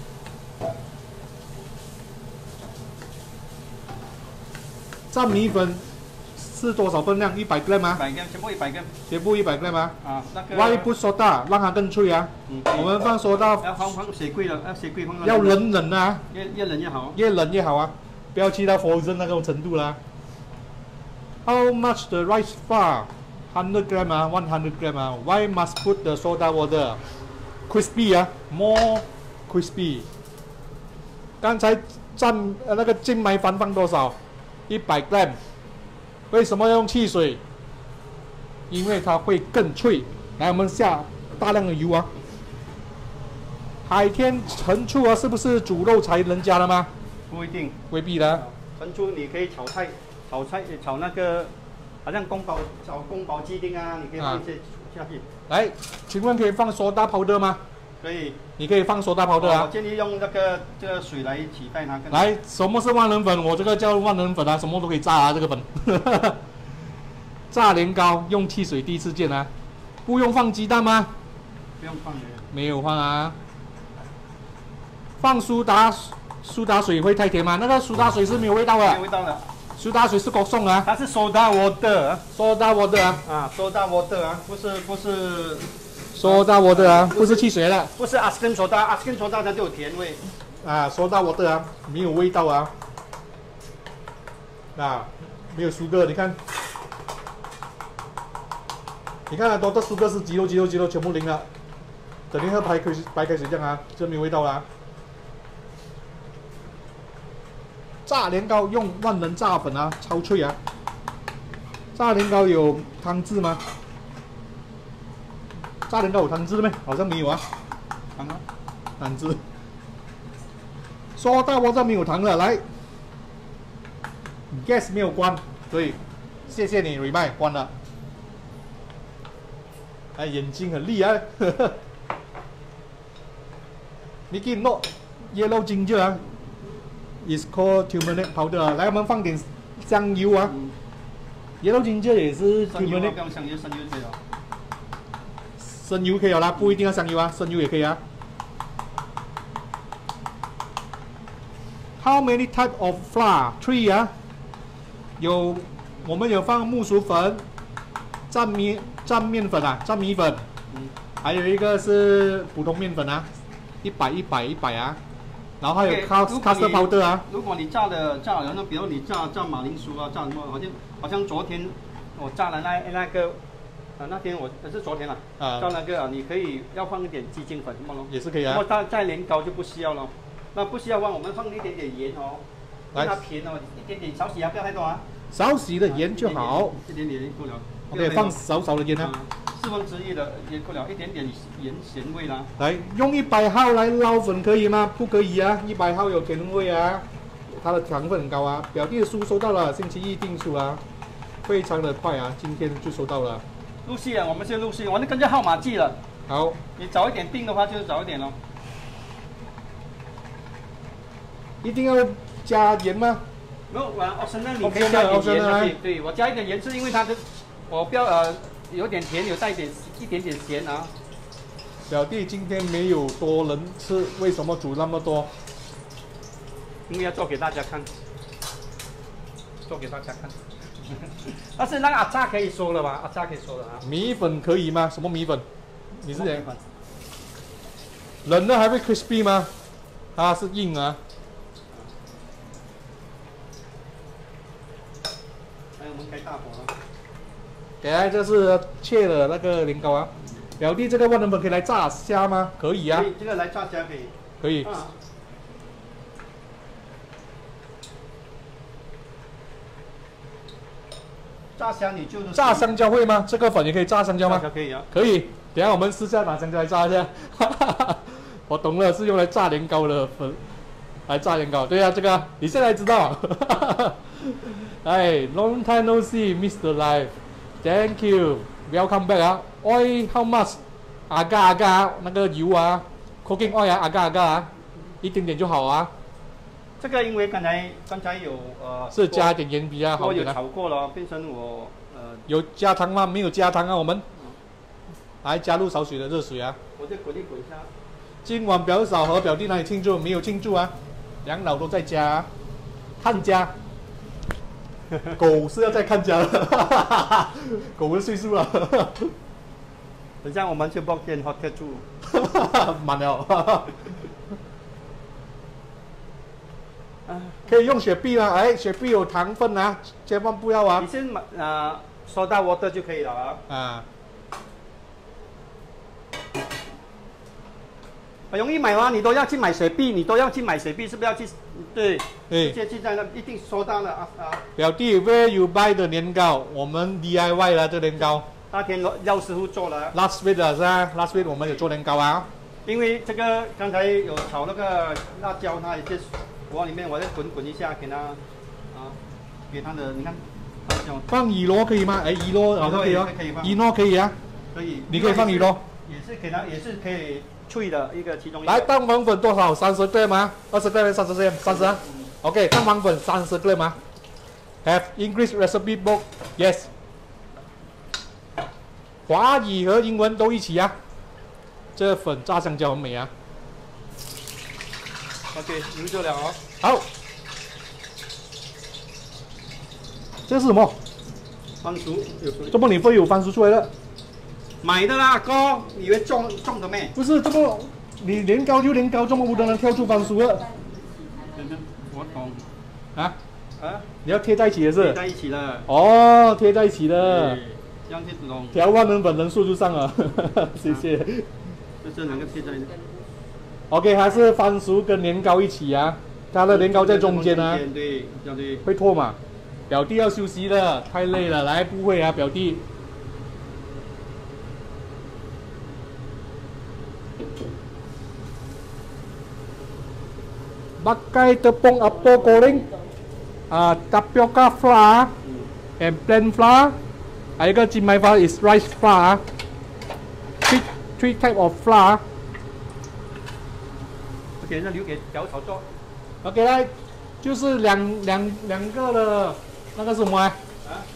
炸米粉是多少分量？100 gram 吗 ？100 gram，全部100 gram。 全部100 gram 吗？ 啊，那个。 Why put soda， 让它更脆啊？我们放soda。 要放雪柜了，要雪柜放。 要冷啊！ 越冷越好。 越冷越好啊！不要去到 frozen 那种程度啦。How much the rice flour？ 100 gram 啊 ，100 gram 啊。Why must put the soda water? Crispy 啊 ，more crispy。刚才那个精米粉放多少？100 gram。为什么要用汽水？因为它会更脆。来，我们下大量的油啊。海天陈醋啊，是不是煮肉才能加的吗？ 不一定， 未必的。 陈醋你可以炒菜，炒那个，好像炒宫保鸡丁啊，你可以放一些下去。 来，请问可以放苏打 powder 吗？ 可以。你可以放苏打 powder 啊。 我建议用这个水来取代它。 来，什么是万能粉？我这个叫万能粉啊，什么都可以炸啊，这个粉。炸年糕用汽水，第一次见啊。不用放鸡蛋吗？ 不用放的。 没有放啊。放苏打水会太甜吗？那个苏打水是没有味道的。 没有味道的。 苏打水是国送啊。 它是soda water。soda water 啊。 啊，soda water 啊，不是。 soda water 啊，不是汽水了。 不是 asken soda，asken soda 它就有甜味。 啊，soda water 啊，没有味道啊。啊，没有sugar，你看。你看啊，多的sugar是几多全部零了，等于喝白开水这样啊，这没有味道啊。炸年糕用万能炸粉啊，超脆啊！炸年糕有汤汁吗？炸年糕有汤汁的没？好像没有啊。汤汁。说大锅这没有糖了，来 ，gas 没有关，所以谢谢你 ，remind 关了。哎，眼睛很厉害。Mickey not yellow ginger 啊 ，is called turmeric powder 啊。来，我们放点香油啊。Yellow ginger 也是 turmeric。 不用香油，生油可以了。 生油可以了啦，不一定要香油啊，生油也可以啊。How many type of flour? 3啊。我们有放木薯粉、蘸面粉啊，蘸米粉，还有一个是普通面粉啊，100啊，然后还有 custard powder 啊。 如果你炸了，那比如你炸马铃薯啊，炸什么，好像昨天我炸了那个，那天是昨天了，炸那个你可以要放一点鸡精粉什么咯， 也是可以啊。 如果炸年糕就不需要了，那不需要的话，我们放一点点盐哦，让它甜哦，一点点少许啊，不要太多啊。 少许的盐就好， 一点点够了。 OK， 放少的盐啊。 1/4的盐够了，一点点咸味啦。 来，用100号来捞粉可以吗？不可以啊，100号有甜味啊，它的糖分很高啊。表弟的书收到了，星期一订书啊，非常的快啊，今天就收到了。 陆续啊，我们是陆续，我那跟着号码记了。 好， 你早一点订的话，就是早一点咯。 一定要加盐吗？ 没有，optional你可以加一点盐。对，我加一点盐是因为它的，我不要有点甜，有带一点点咸啊。 表弟今天没有多人吃，为什么煮那么多？ 因为要做给大家看，做给大家看。但是那个阿炸可以说了吧？阿炸可以说了啊。 米粉可以吗？什么米粉？你是谁？冷了还会 crispy 吗？它是硬啊。 我们开大火了。 哎，这是切的那个年糕啊。表弟，这个万能粉可以来炸虾吗？可以啊。 可以，这个来炸虾可以。 可以。 炸虾你就是炸香蕉会吗？这个粉也可以炸香蕉吗？ 可以啊。 可以。等下我们私下拿香蕉来炸一下。我懂了，是用来炸年糕的粉，来炸年糕。对啊，这个你现在知道。哎 ，Long time no see, Mr. Live。 Thank you. Welcome back 啊。Oil how much？ agar 那个油啊 ，cooking oil 啊 agar 啊，一点点就好啊。 这个因为刚才有是加一点盐比较好有炒过了，变成我有加糖吗？没有加糖啊，我们来加入少许的热水啊。 我再滚一滚一下。 今晚表嫂和表弟那里庆祝？没有庆祝啊，两老都在家、啊，看家。狗是要在看家的，狗的岁数了。 等下我们去 book 间 hotel 住， 满了。可以用雪碧吗？哎，雪碧有糖分啊，千万不要啊。 你先soda water 就可以了啊。 啊。 容易买吗？你都要去买雪碧，是不是要去？对，直接去在那一定收到了啊。 表弟 ，Where you buy 的年糕？我们 DIY 了这年糕。 那天廖师傅做了。 Last week 是吧 ？Last week 我们有做年糕啊。 因为这个刚才有炒那个辣椒，它也是锅里面，我再滚一下，给它给它的，你看。 放鱼螺可以吗？哎，鱼螺好像可以哦。鱼螺可以啊。 可以。 你可以放鱼螺。 也是给它，也是可以。脆的一个其中一个。 来，蛋黄粉多少？30 gram 吗？20 gram 30 gram 30啊。OK， 蛋黄粉30 gram 吗 ？Have English recipe book? Yes。华语和英文都一起啊。这粉炸香蕉很美啊。 OK， 牛就了哦。 好。这是什么？ 番薯。 怎么你会有番薯出来了？ 买的啦，哥，以为种的咩？ 不是，这么你年糕就年糕，这么不能跳出番薯了。 我懂。 你要贴在一起的是？ 贴在一起的。 哦，贴在一起的。 这样就懂。 调换人本人数就上了，谢谢。 这两个贴在。 OK， 还是番薯跟年糕一起啊？它的年糕在中间啊。 对，对。 会脱嘛？表弟要休息了，太累了，来不会啊，表弟。Pakai tepung apa goreng, tapioca flour and plain flour. 还有一个精麦 flour is rice flour. Three type of flour. OK， 那留给表嫂做。 OK， 来，就是两个的，那个是什么啊？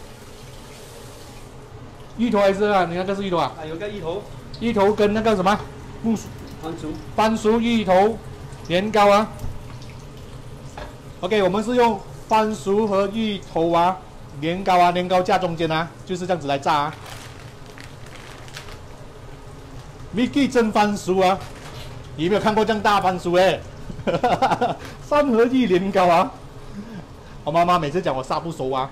芋头还是啊？你那个是芋头啊？ 有个芋头。 芋头跟那个什么？番薯、芋头、年糕啊。OK， 我们是用番薯和芋头啊，年糕架中间啊，就是这样子来炸啊。Vicky 蒸番薯啊，你有没有看过这样大番薯哎？3合1年糕啊！我妈妈每次讲我杀不熟啊。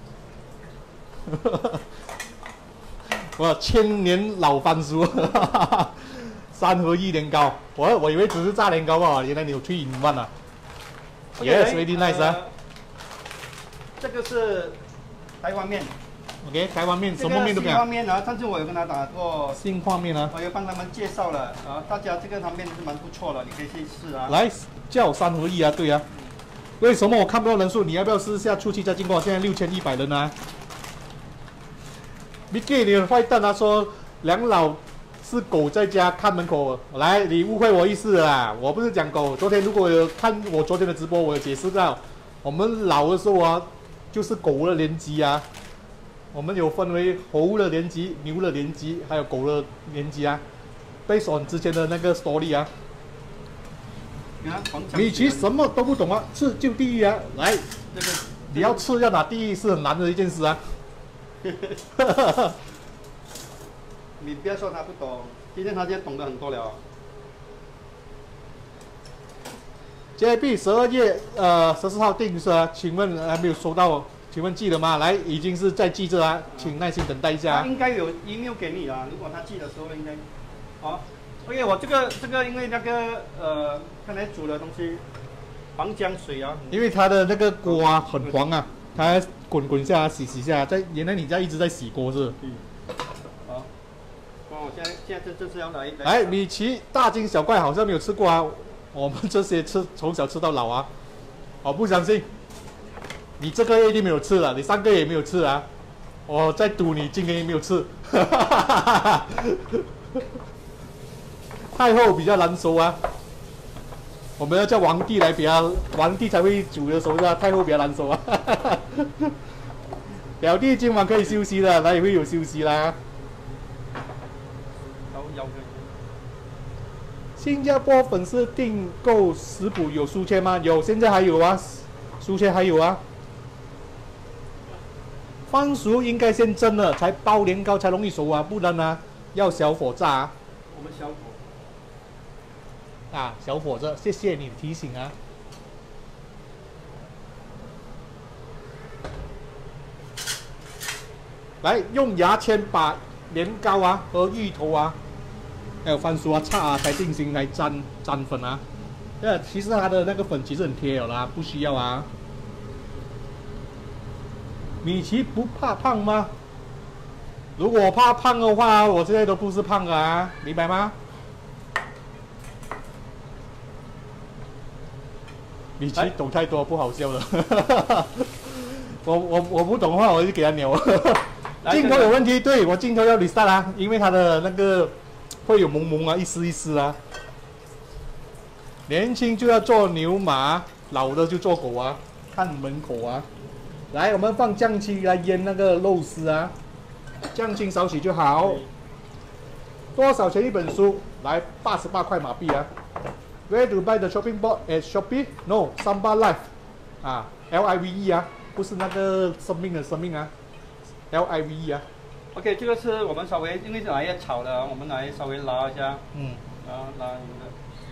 我1000年老番薯，3合1年糕，我以为只是炸年糕啊，原来你有3 in 1啊。Yes, very nice 啊。 这个是台湾面。 OK， 台湾面什么面都没有。 新花面啊，上次我有跟他打过。 新花面啊。 我有帮他们介绍了大家这个汤面是蛮不错的，你可以去试啊。 来，叫3合1啊，对啊。为什么我看不到人数？你要不要试下出去再进过？现在6100人啊。Vicky， 你坏蛋啊！说两老是狗在家看门口。来，你误会我意思了啦，我不是讲狗。昨天如果有看我昨天的直播，我有解释到，我们老的时候啊，就是狗的年纪啊。我们有分为猴的年纪、牛的年纪，还有狗的年纪啊。based on 之前的那个 story 啊。你其实什么都不懂啊，吃就地狱啊！来，你要吃要拿第一是很难的一件事啊。 你不要说他不懂，今天他就懂得很多了。 JB 12月14号订是啊，请问还没有收到？请问寄了吗？来，已经是在寄着啊，请耐心等待一下。 他应该有 email 给你啊，如果他寄的时候应该。好 ，OK， 我这个因为那个刚才煮的东西防浆水啊。 因为它的那个锅啊很黄啊，它滚下洗下，原来你一直在洗锅是？ 嗯。好。我现在这是要来。 来，米奇大惊小怪，好像没有吃过啊。我们这些从小吃到老啊，我不相信。你这个月一定没有吃了，你上个月也没有吃啊。 我在赌你今天有没有吃。太后比较难熟啊，我们要叫皇帝来比较，皇帝才会煮的熟的，太后比较难熟啊。表弟今晚可以休息了，哪里会有休息啦？新加坡粉丝订购食谱有书签吗？有，现在还有啊，书签还有啊。番薯应该先蒸了，才包年糕才容易熟啊，不然呢要小火炸啊。 我们小火。 啊，小伙子，谢谢你的提醒啊！来，用牙签把年糕啊和芋头啊，还有番薯啊、叉啊才定型来沾粉啊。其实它的那个粉其实很贴了啦，不需要啊。米奇不怕胖吗？如果我怕胖的话，我现在都不是胖啊，明白吗？米奇懂太多不好笑了，我不懂的话我就给他扭。镜头有问题，对我镜头要 restart 啊，因为它的那个会有蒙蒙啊，一丝一丝啊。年轻就要做牛马，老的就做狗啊，看门口啊。来，我们放酱青来腌那个肉丝啊，酱青少许就好。多少钱一本书？来88块马币啊。Where to buy the shopping board at Shopee? No, Samba Life， 啊 ，LIVE 啊，不是那个生命的生命啊 ，LIVE 啊。 OK， 这个是我们稍微因为是拿来炒的，我们来稍微拉一下，拉你的，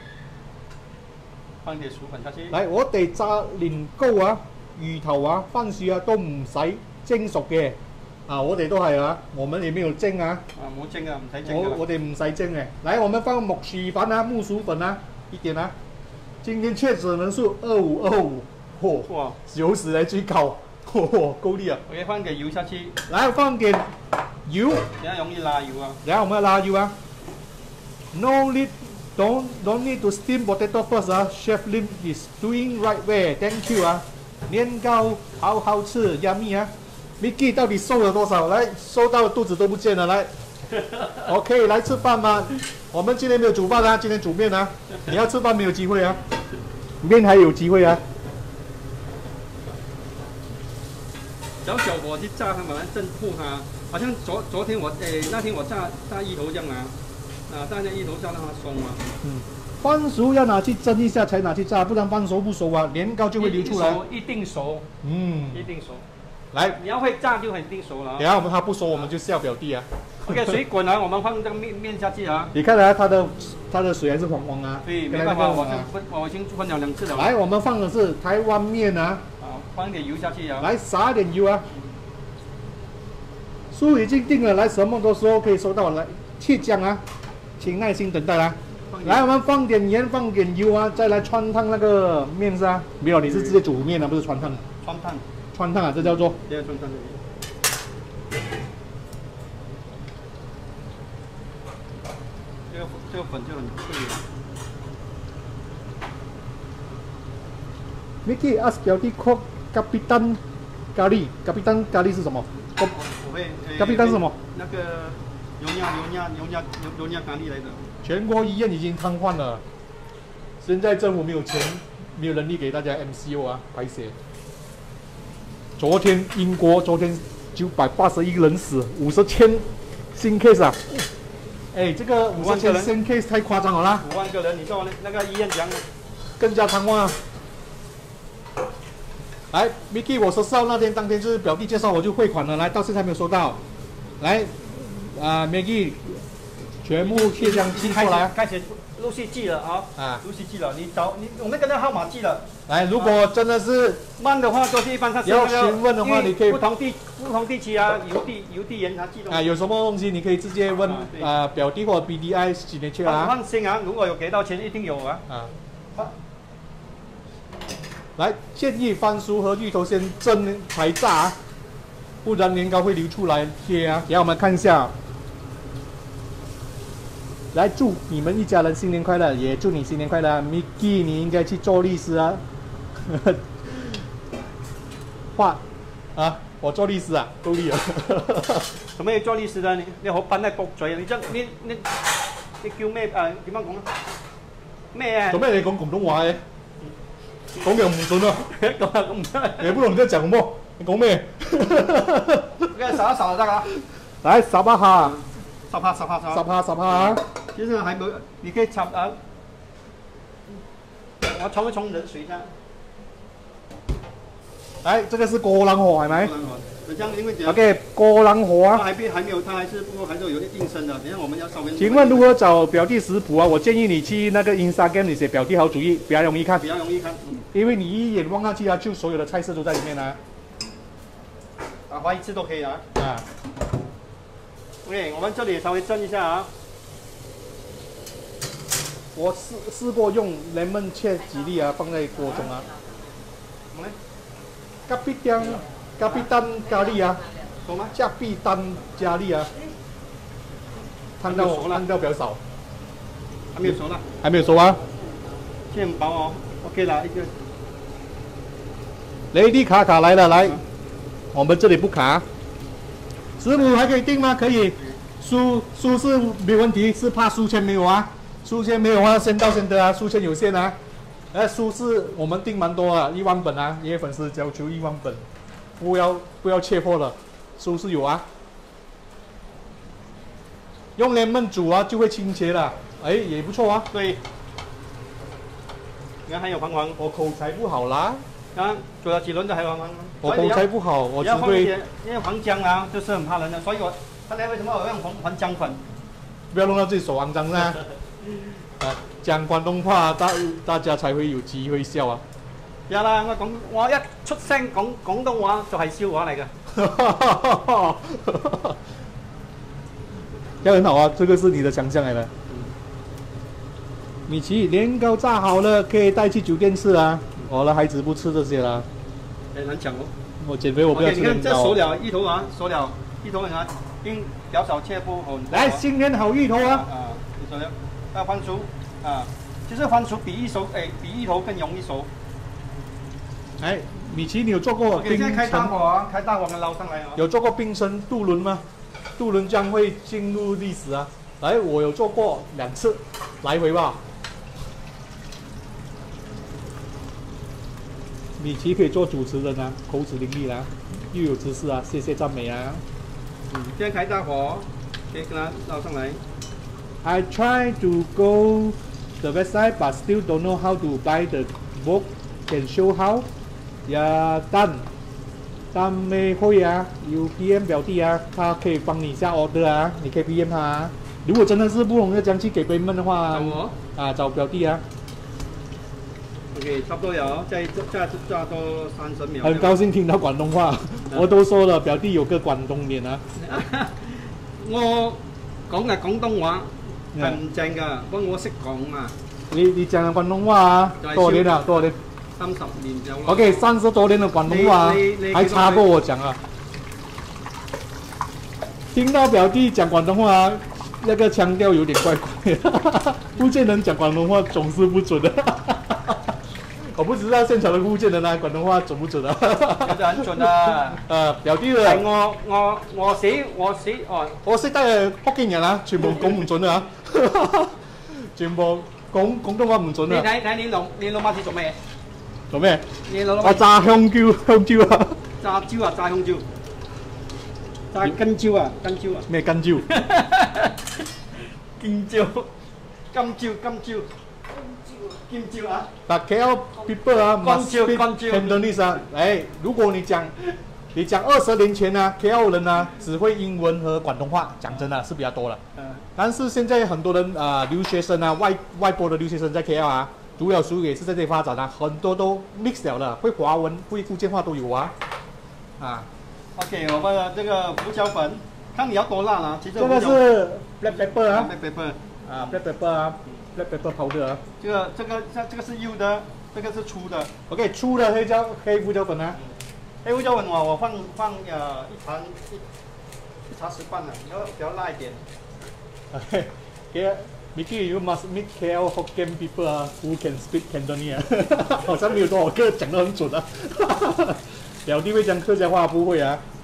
放啲薯粉下去。 嚟，我哋炸年糕啊、魚頭啊、番薯啊都唔使蒸熟嘅。啊，我哋都係啊，我們也沒有蒸啊。 冇蒸啊，唔使蒸。 我哋唔使蒸嘅。來，我們放木薯粉啊、木薯粉啊。一点啊！今天确诊人数2525，哇，有史来最高，够力啊！ 我要放点油下去， 来放点油， 这样容易拉油啊。 然后我们要拉油啊。No need, don't need to steam potato first 啊。Chef Lim is doing right way, thank you 啊。年糕好好吃 ，yummy 啊。Mickey 到底瘦了多少？来，瘦到肚子都不见了，来。OK， 来吃饭吧。我们今天没有煮饭啊，今天煮面啊。你要吃饭没有机会啊，面还有机会啊。 小火去炸它，慢慢震破它，好像昨天那天我炸芋头这样啊，炸那芋头炸让它松啊。 番薯要拿去蒸一下才拿去炸，不然翻熟不熟啊，年糕就会流出来。 一定熟，一定熟。 来， 你要会炸就很定熟了。 等下他不熟，我们就笑表弟啊。 OK， 水滚了，我们放这个面下去啊。 你看来它的水还是黄黄啊。 对，没办法，我已经分了2次了。 来，我们放的是台湾面啊。 放点油下去啊。 来，撒点油啊。书已经定了，来什么的时候可以收到。来，切姜啊，请耐心等待啊。来，我们放点盐，放点油啊，再来穿烫那个面是啊。没有，你是直接煮面啊，不是穿烫。穿烫啊，这叫做。 对，穿烫。这个粉就很脆了。 Mickey ask 表弟 cook Kapitan Kari。Kapitan Kari 是什么？ 我会。 Kapitan 是什么？ 那个油酿咖喱来的。 全国医院已经瘫痪了，现在政府没有钱，没有能力给大家 MCO 啊，拍摄。昨天英国981人死，50千新 case 啊！哎，这个50千新 case 太夸张了啦 ！5万个人，你说那个医院讲更加瘫痪啊！来 ，Mickey， 我14号那天当天就是表弟介绍我就汇款了，来到现在没有收到。来，Maggie， 全部切香寄过来。 开始陆续寄了陆续寄了，我们跟那号码寄了。来， 如果真的是慢的话，就是一般他要询问的话，你可以不同地区啊，邮递员他寄东西有什么东西你可以直接问表弟或者 BDI 几年去啊。 放心啊，如果有给到钱，一定有啊。 来，建议番薯和芋头先蒸才炸，不然年糕会流出来贴啊。给我们看一下。来，祝你们一家人新年快乐，也祝你新年快乐。Mickey， 你应该去做律师啊。 我做律师啊，够力啊！ 做咩要做律師啊？你好笨啊，駁嘴啊！你叫咩點樣講啊？咩啊？ 做咩你講廣東話嘅？講嘅唔準啊！ 咁唔得。 你不懂你在講什麼？你講咩？ 跟住掃一掃就得啦。 來掃一下， 掃下。其實還沒有，你可以插啊。我沖一沖冷水先。 哎，這個是過冷河係咪？ 這樣因為這樣 ？OK， 過冷河啊。 它還沒有，它還是不過還是有點硬身的。等下我們要稍微。 請問如何找表弟食譜啊？我建議你去那個 Instagram 你寫表弟好主意，比較容易看。 比較容易看。 因為你一眼望上去啊，就所有的菜色都在裡面啊。 啊，花一次都可以啊。 啊。 OK， 我們這裡稍微蒸一下啊。 我試過用 lemon 切幾粒啊，放在鍋中啊。 什麼呢？ 咖啡蛋咖喱啊。 熟嗎？ 咖啡蛋咖喱啊。燙到比較少。 還沒有熟啦。 還沒有熟啊。 現很薄哦。OK 啦，一個。 Lady 卡來了，來。我們這裡不卡。師傅還可以訂嗎？可以。書是沒問題，是怕書籤沒有啊。書籤沒有啊，先到先得啊，書籤有限啊。書是我們訂蠻多啊，1萬本啊，因為粉絲要求1萬本，不要切貨了。書是有啊。用 lemon 煮啊，就會清潔了，哎，也不錯啊。 對。你看還有黃黃， 我口才不好啦。 啊，煮了幾輪都還有黃黃。 我口才不好，我只會。 因為黃薑啊，就是很怕人的，所以他為什麼我用黃薑粉？ 不要弄到自己手骯髒噻。講廣東話，大家才會有機會笑啊。 有啦，我一出聲講廣東話就係笑話嚟嘅。 這很好啊，這個是你的強項來的。米奇，年糕炸好了，可以帶去酒店吃啊。我的孩子不吃這些啦。 很難講哦。 我減肥，我不要吃年糕。 你看，這熟了芋頭啊，熟了芋頭啊，因比較少切不好。 來，新年好芋頭啊！ 熟了，還有番薯啊，其實番薯比芋頭更容易熟。 哎，米奇，你有做過冰城？現在開大火啊，開大火給撈上來啊。 有做過冰城渡輪嗎？渡輪將會進入歷史啊！來，我有做過2次，來回吧。米奇可以做主持人啊，口齒伶俐啦，又有知識啊，謝謝讚美啊。 現在開大火，可以給它撈上來。 I try to go the website, but still don't know how to buy the book. Can show how? Yeah, done. 但没会啊，有 PM 表弟啊，他可以帮你下 order 啊，你可以 PM 他啊。如果真的是不懂得将去给 payment 的话， 找我啊，找表弟啊。 OK， 差不多了，再多30秒。 很高興聽到廣東話，我都說了，表弟有個廣東臉啊。 我講嘅廣東話係唔正㗎，不過我識講啊。 你講嘅廣東話啊，多少年啊？多少年 ？30年有。 OK， 30多年的廣東話，還差過我講啊。聽到表弟講廣東話，那個腔調有點怪怪的。福建人講廣東話總是不準的。我不知道現場的福建人啊，廣東話準不準啊？ 有就很準啊！ 表弟的。 係我死哦！ 我識得嘅福建人啊，全部講唔準啊！全部講廣東話唔準啊！ 你睇你老媽子做咩？ 做咩？ 你老媽我炸香蕉啊！ 炸蕉啊！炸香蕉。炸根蕉啊！根蕉啊！ 咩根蕉？ 金蕉。金蕉。金蕉啊！ 但 KL people 啊 ，must speak Cantonese 啊，哎，如果你講20年前呢，KL 人呢只會英文和廣東話，講真的是比較多了。但是現在很多人留學生啊，外國的留學生在 KL 啊，讀了書也是在這裡發展啊，很多都 mix 了的，會華文、會福建話都有啊。 OK， 我們的這個胡椒粉，看你要多辣啦。其實這個是 black pepper 啊 ，black pepper 啊 ，black pepper 啊。black pepper powder 啊， 這個是幼的，這個是粗的。 OK， 粗的黑胡椒粉啊， 黑胡椒粉我放一茶匙半了，比較辣一點。 Okay, Mickey, you must meet KL Hokkien people 啊 who can speak Cantonese 啊，好像沒有多少個講得很準啊。表弟會講客家話不會啊。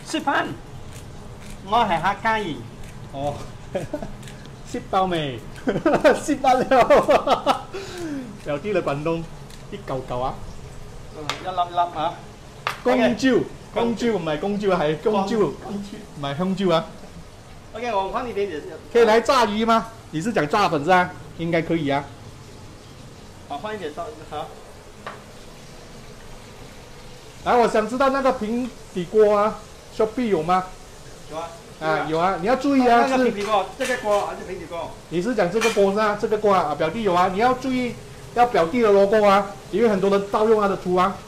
食飯，我係客家人。 哦，食飽未？食飽了。表弟的廣東啲嚿嚿啊！ 一粒粒啊！ 公椒，公椒唔係公椒，係公椒，唔係香蕉啊。 OK， 我放一點點。 可以來炸魚嗎？你是講炸粉是吧？應該可以啊。 好，放一點sauce好。 來，我想知道那個平底鍋啊 ，Shopee 有嗎？ 有啊。 啊，有啊，你要注意啊， 那個平底鍋，這個鍋還是平底鍋？ 你是講這個鍋是吧？這個鍋啊，表弟有啊，你要注意，要表弟的 logo 啊，因為很多人盜用他的圖啊。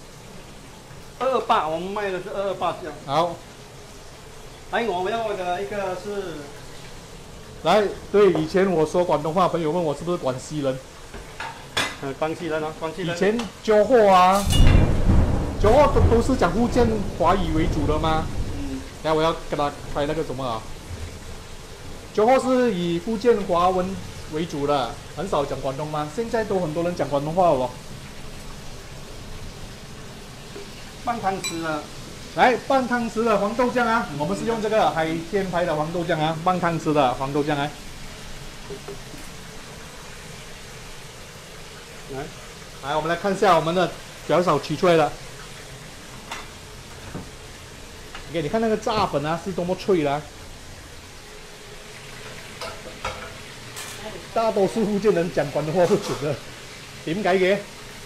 228，我們賣的是228這樣。 好。 來，我要的一個是。 來，對，以前我說廣東話，朋友問我是不是廣西人。 廣西人啊，廣西人。 以前交貨啊，交貨都是講福建華語為主的嗎？然後我要跟他開那個什麼啊？交貨是以福建華文為主的，很少講廣東嗎？現在都很多人講廣東話了。 半湯匙的， 來半湯匙的黃豆醬啊，我們是用這個海鮮牌的黃豆醬啊，半湯匙的黃豆醬啊。來，我們來看一下我們的表嫂取出來了。OK， 你看那個炸粉啊，是多麼脆的啊！大多數福建人講廣東話不準的，點解嘅？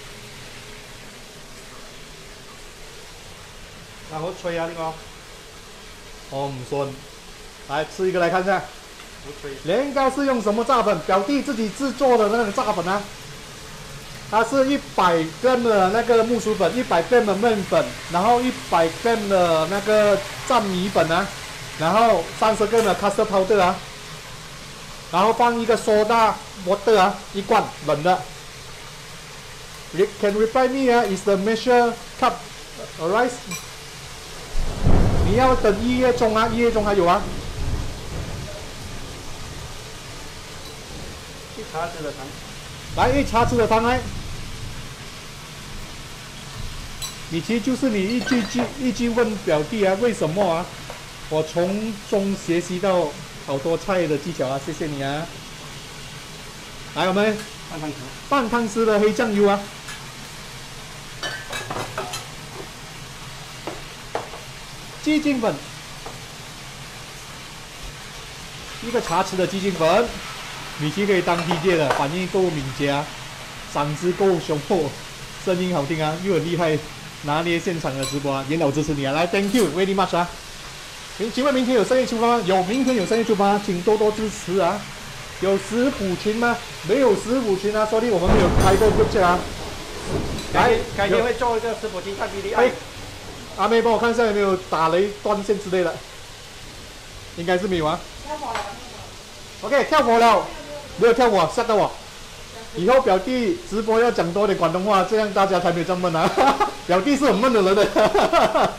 那好脆啊呢個。 哦，唔信，來吃一個來看一下。 好脆。 年糕是用什麼炸粉？表弟自己製作的那個炸粉啊。它是100 gram 的那個木薯粉，100 gram 的麵粉，然後100 gram 的那個蘸米粉啊，然後30 gram 的 custard powder 啊，然後放一個soda water 啊，一罐冷的。Can reply me 啊 ？Is the measure cup alright？ 你要等1月中啊，1月中還有啊。 一茶匙的糖。 來1茶匙的糖來。你其實就是你一句問表弟啊，為什麼啊？我從中學習到好多菜的技巧啊，謝謝你啊。來，我們半湯匙的黑醬油啊。雞精粉，1個茶匙的雞精粉。米奇可以當 DJ 的，反應夠敏捷啊，嗓子夠雄厚，聲音好聽啊，又很厲害，拿捏現場的直播啊，元老支持你啊，來 ，Thank you very much 啊。請問明天有生意出發嗎？有，明天有生意出發，請多多支持啊。有食譜群嗎？沒有食譜群啊，所以我們沒有開過 group chat 啊。 改天會做一個食譜群，看 BDI。 阿妹幫我看一下有沒有打雷斷線之類的，應該是沒有啊。OK， 跳火了。沒有跳舞，嚇到我。以後表弟直播要講多點廣東話，這樣大家才沒有這麼悶啊。表弟是很悶的人的。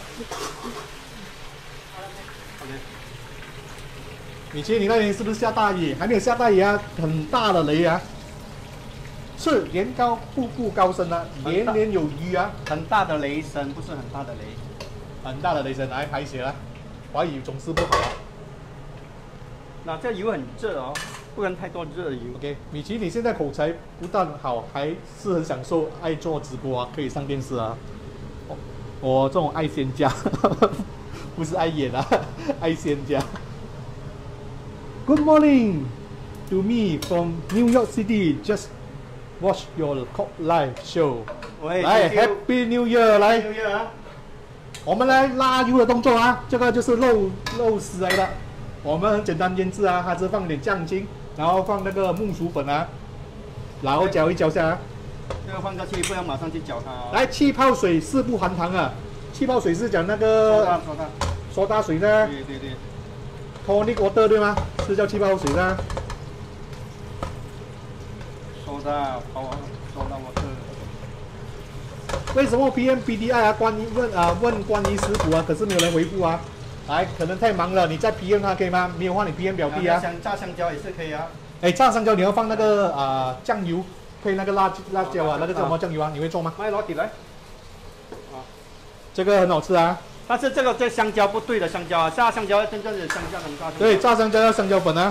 米奇，你那邊是不是下大雨？還沒有下大雨啊，很大的雷啊。是年糕步步高升啊，年年有餘啊。 很大的雷聲，不是很大的雷。 很大的雷聲，來排血了。華語總是不好啊。 那這油很熱哦。不能太多熱油。 OK， 米奇，你現在口才不但好，還是很享受愛做直播啊，可以上電視啊。我這種愛仙家，不是愛演啊，愛仙家。Good morning to me from New York City. Just watch your live show. 來 ，Happy New Year！ 來， New Year 啊， 我們來拉油的動作啊，這個就是肉絲來的。我們很簡單醃製啊，還是放點醬精。然後放那個木薯粉啊，然後攪一攪下啊。 這個放下去，不要馬上去攪它哦。 來，氣泡水是不含糖啊。氣泡水是講那個蘇打水呢？ 對對對。 tonic water 對嗎？是叫氣泡水的。 蘇打 water。 為什麼 PM BDI 啊問關於食譜啊，可是沒有人回復啊？來，可能太忙了，你再 PM 他可以嗎？沒有話你 PM 表弟啊。 炸香蕉也是可以啊。 哎，炸香蕉你要放那個醬油配那個辣椒啊，那個叫什麼醬油啊？你會做嗎？ 來攞碟來。 這個很好吃啊。 但是这香蕉不对的香蕉啊，炸香蕉真正的香蕉很大。 对，炸香蕉要香蕉粉啊。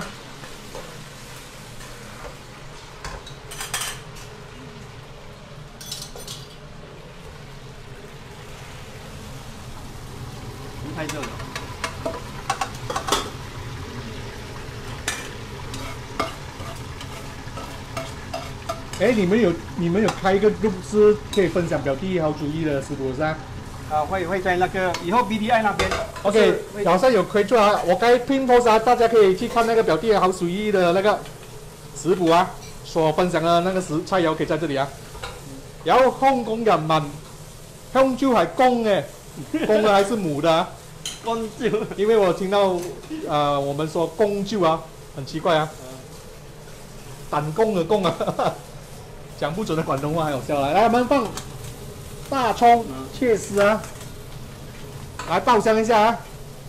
太热了。 哎，你们有开一个 group 是可以分享表弟好主意的师傅是吧？ 会在那个以后 BDI 那边。 OK， 好像有推出啊，我该 pin post 啊，大家可以去看那个表弟好主意的那个食谱啊，所分享的那个菜肴可以在这里啊。然後香港人問香蕉係公嘅，公嘅還是母的啊？ 公蕉。 因為我聽到我們說公蕉啊，很奇怪啊。彈弓的弓啊，講不準的廣東話，好笑啦！來，我們放大蔥切絲啊，來爆香一下啊。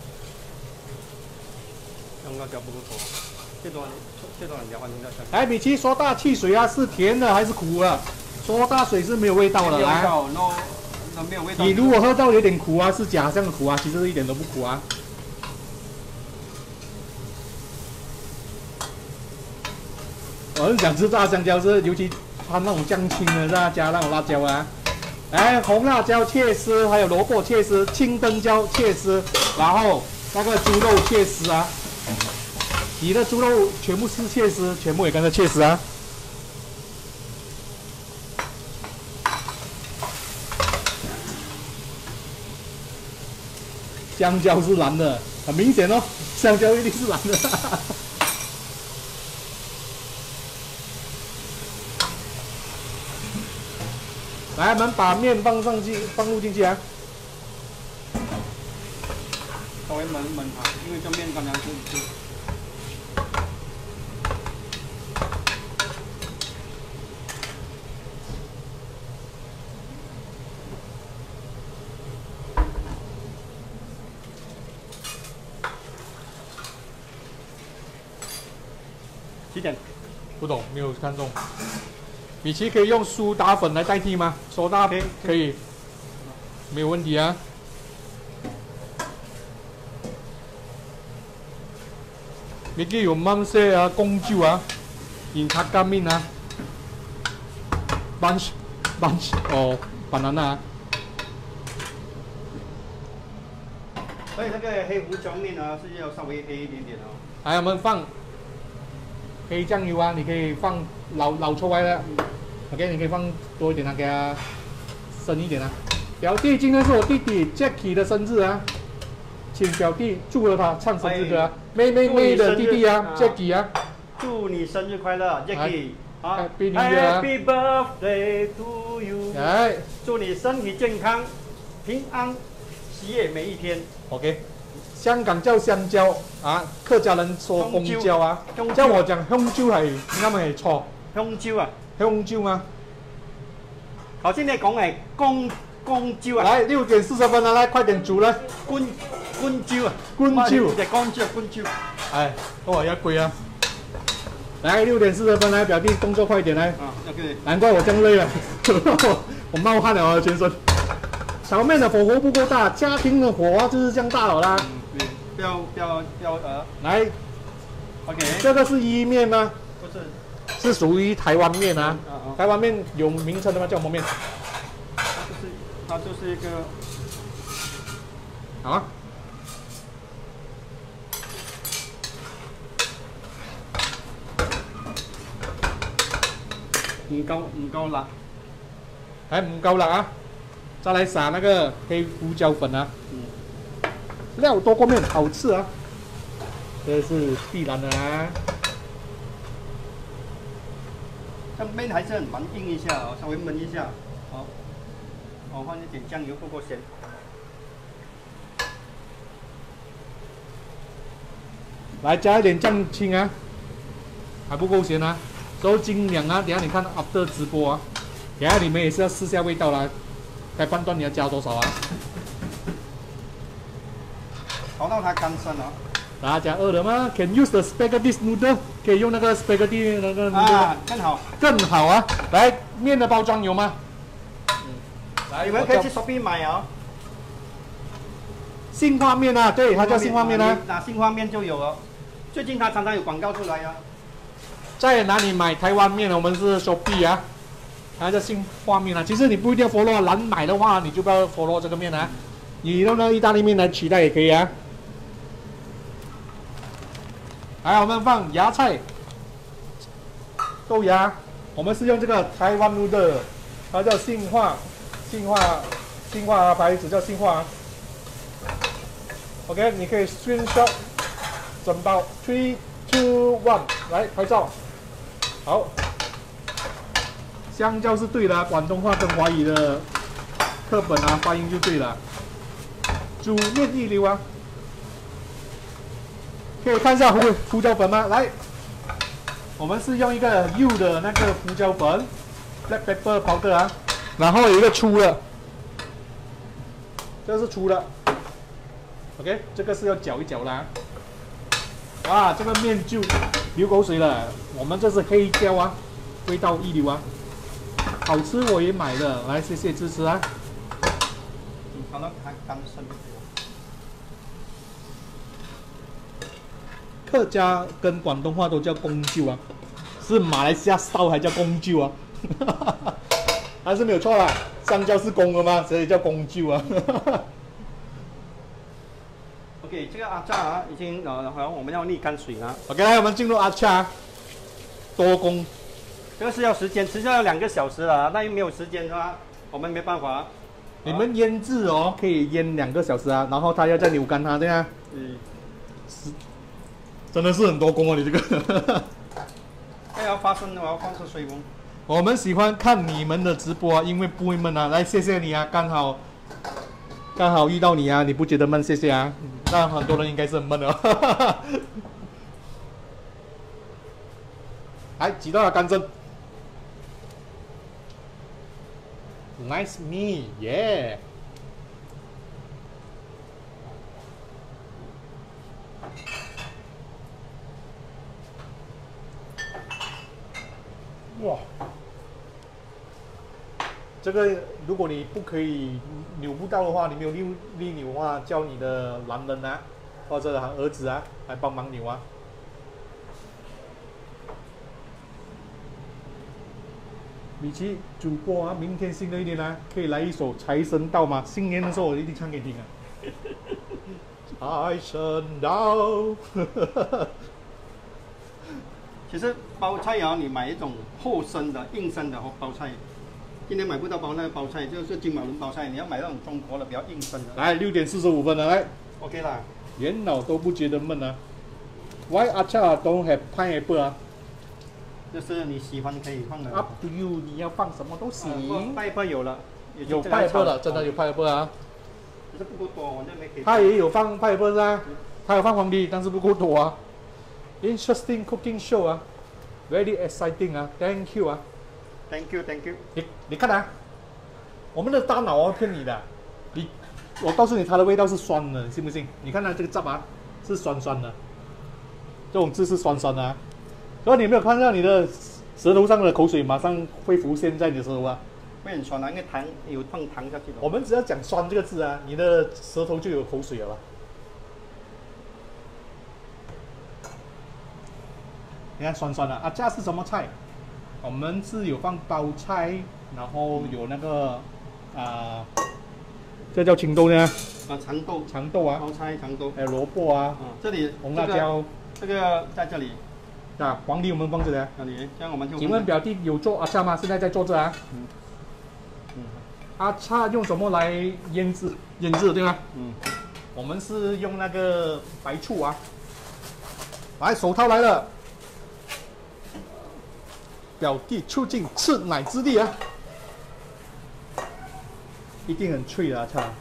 香港椒不夠多，最多人家換成叫香。 來，米奇，蘇打汽水啊，是甜的還是苦的？蘇打水是沒有味道的，來。 没有味道。 你如果喝到有點苦啊，是假象的苦啊，其實一點都不苦啊。我很想吃炸香蕉，是尤其它那種醬青的，再加那種辣椒啊。哎，紅辣椒切絲，還有蘿蔔切絲，青燈椒切絲，然後那個豬肉切絲啊。你的豬肉全部是切絲，全部也跟着切絲啊。香蕉是蓝的，很明显哦，香蕉一定是蓝的。来，我们把面放入进去啊。 稍微焖它，因为这面刚刚是。几点？ 不懂，没有看中。米奇可以用苏打粉来代替吗？苏打可以，没有问题啊。米奇有乜些啊？公蕉啊，鹽卡加面啊 ，bunch 哦，banana 啊。 所以那个黑胡椒面呢是要稍微黑一点点哦。 来，我们放。黑酱油啊，你可以放老抽来的 ，OK， 你可以放多一点啊，给它深一点啊。表弟，今天是我弟弟 Jackie 的生日啊，请表弟祝贺他唱生日歌啊，妹的弟弟啊 ，Jackie 啊， 祝你生日快樂 ，Jackie， 啊 ，Happy birthday to you， 哎， 祝你身體健康，平安喜悅每一天 ，OK。香港叫香蕉啊，客家人說公蕉啊，叫我講香蕉係啱係錯。 香蕉啊， 香蕉嗎？ 頭先你講係公蕉啊。 來6:40啦，來快點煮啦。 官蕉啊， 官蕉， 係官蕉。 哎，跟我一句啊。來6:40，來表弟動作快點來。 啊 ，OK。 難怪我這樣累了，我冒汗了我的全身。炒麵的火候不夠大，家庭的火就是這樣大了啦。 不要來 ，OK。 這個是伊麵嗎？ 不是， 是屬於台灣麵啊。台灣麵有名稱的嗎？叫什麼麵？ 它就是一個。 好啊。 唔夠辣， 還唔夠辣啊！再來撒那個黑胡椒粉啊。料多過麵，好吃啊！這是必然的啊。 這麵還是很蠻硬一下哦，稍微燜一下，好，我放一點醬油，夠鹹。 來加一點醬青啊，還不夠鹹啊，所以盡量啊，等下你看 after 直播啊，等下你們也是要試下味道啦，該判斷你要加多少啊。 炒到它乾身了。 大家餓了嗎 ？Can use the spaghetti noodle， 可以用那個 spaghetti 那個 noodle 啊，更好。 更好啊！來，麵的包裝有嗎？ 來，你們可以去 Shopee 買哦。 杏花面啊，对，它叫杏花面啊。 拿杏花面就有了，最近它常常有广告出来啊。 在哪里买台湾面呢？我们是 Shopee 啊，它叫杏花面啊。其实你不一定要 follow 蓝买的话，你就不要 follow 这个面啊。你用那意大利面来取代也可以啊。来，我们放芽菜、豆芽，我们是用这个台湾路的，它叫杏花牌子叫杏花。OK， 你可以 screenshot 整包3、2、1，来拍照。好，香蕉是对的，广东话跟华语的课本啊发音就对了。煮面一流啊！可以看一下胡椒粉吗？来，我们是用一个幼的那个胡椒粉 ，black pepper powder 啊，然后有一个粗的，这个是粗的 ，OK， 这个是要搅一搅啦。哇，这个面就流口水了。我们这是黑椒啊，味道一流啊，好吃我也买了，来谢谢支持啊。 好了，还刚生。 客家跟广东话都叫公舅啊，是马来西亚烧还叫公舅啊，还是没有错啦。香蕉是公的嘛，所以叫公舅啊。 OK， 这个阿炸啊，已经好像我们要沥干水了。 OK， 来我们进入阿恰多工， 这个是要时间，实际上要2个小时了，那又没有时间的话，我们没办法。 你们腌制哦，可以腌2个小时啊，然后它要再扭干它，对啊。真的是很多工啊，你这个。 还要发生，我要放出水温。 我们喜欢看你们的直播啊，因为不会闷啊。来，谢谢你啊，刚好遇到你啊，你不觉得闷？谢谢啊。那很多人应该是很闷的。来，挤到了干针。Nice me, yeah. 哇，这个如果你不可以扭不到的话，你没有力扭的话，叫你的男人啊，或者儿子啊来帮忙扭啊。米奇主播啊，明天新的一年啊，可以来一首财神到吗？新年的时候我一定唱给你听啊。财神到。 其实包菜啊，你买一种厚身的、硬身的包菜，今天买不到那个包菜，就是金马伦包菜，你要买那种中国的比较硬身的。 来，6点45分了，来 ，OK 啦。 元老都不觉得闷啊。Why acha don't have pineapple 啊？ 就是你喜欢可以放的。 Up to you， 你要放什么都行。 pineapple 有了， 有 pineapple 了，真的有 pineapple 啊。 可是不够多，我这没给。 他也有放 pineapple 啊，他有放黄梨，但是不够多啊。Interesting cooking show 啊 ，very exciting 啊 ，Thank you 啊 ，Thank you。 你看啊，我们的大脑啊骗你的，我告诉你它的味道是酸的，你信不信？你看它这个汁啊是酸酸的，这种汁是酸酸的啊。所以你有没有看到你的舌头上的口水马上会浮现在你的舌头啊？ 会很酸啊，因为糖有放糖下去的。 我们只要讲酸这个字啊，你的舌头就有口水了吧？你看酸酸的啊，这是什么菜？我们是有放包菜，然后有那个这叫青豆呢？长豆啊， 包菜长豆， 还有萝卜啊， 这里红辣椒， 这个在这里。 啊，黄梨我们放这里啊。 这里，这样我们就。 请问表弟有做阿恰吗？现在在做着啊。阿恰用什么来腌制？对吗？我们是用那个白醋啊。来，手套来了。表弟出尽吃奶之力啊！一定很脆的阿恰。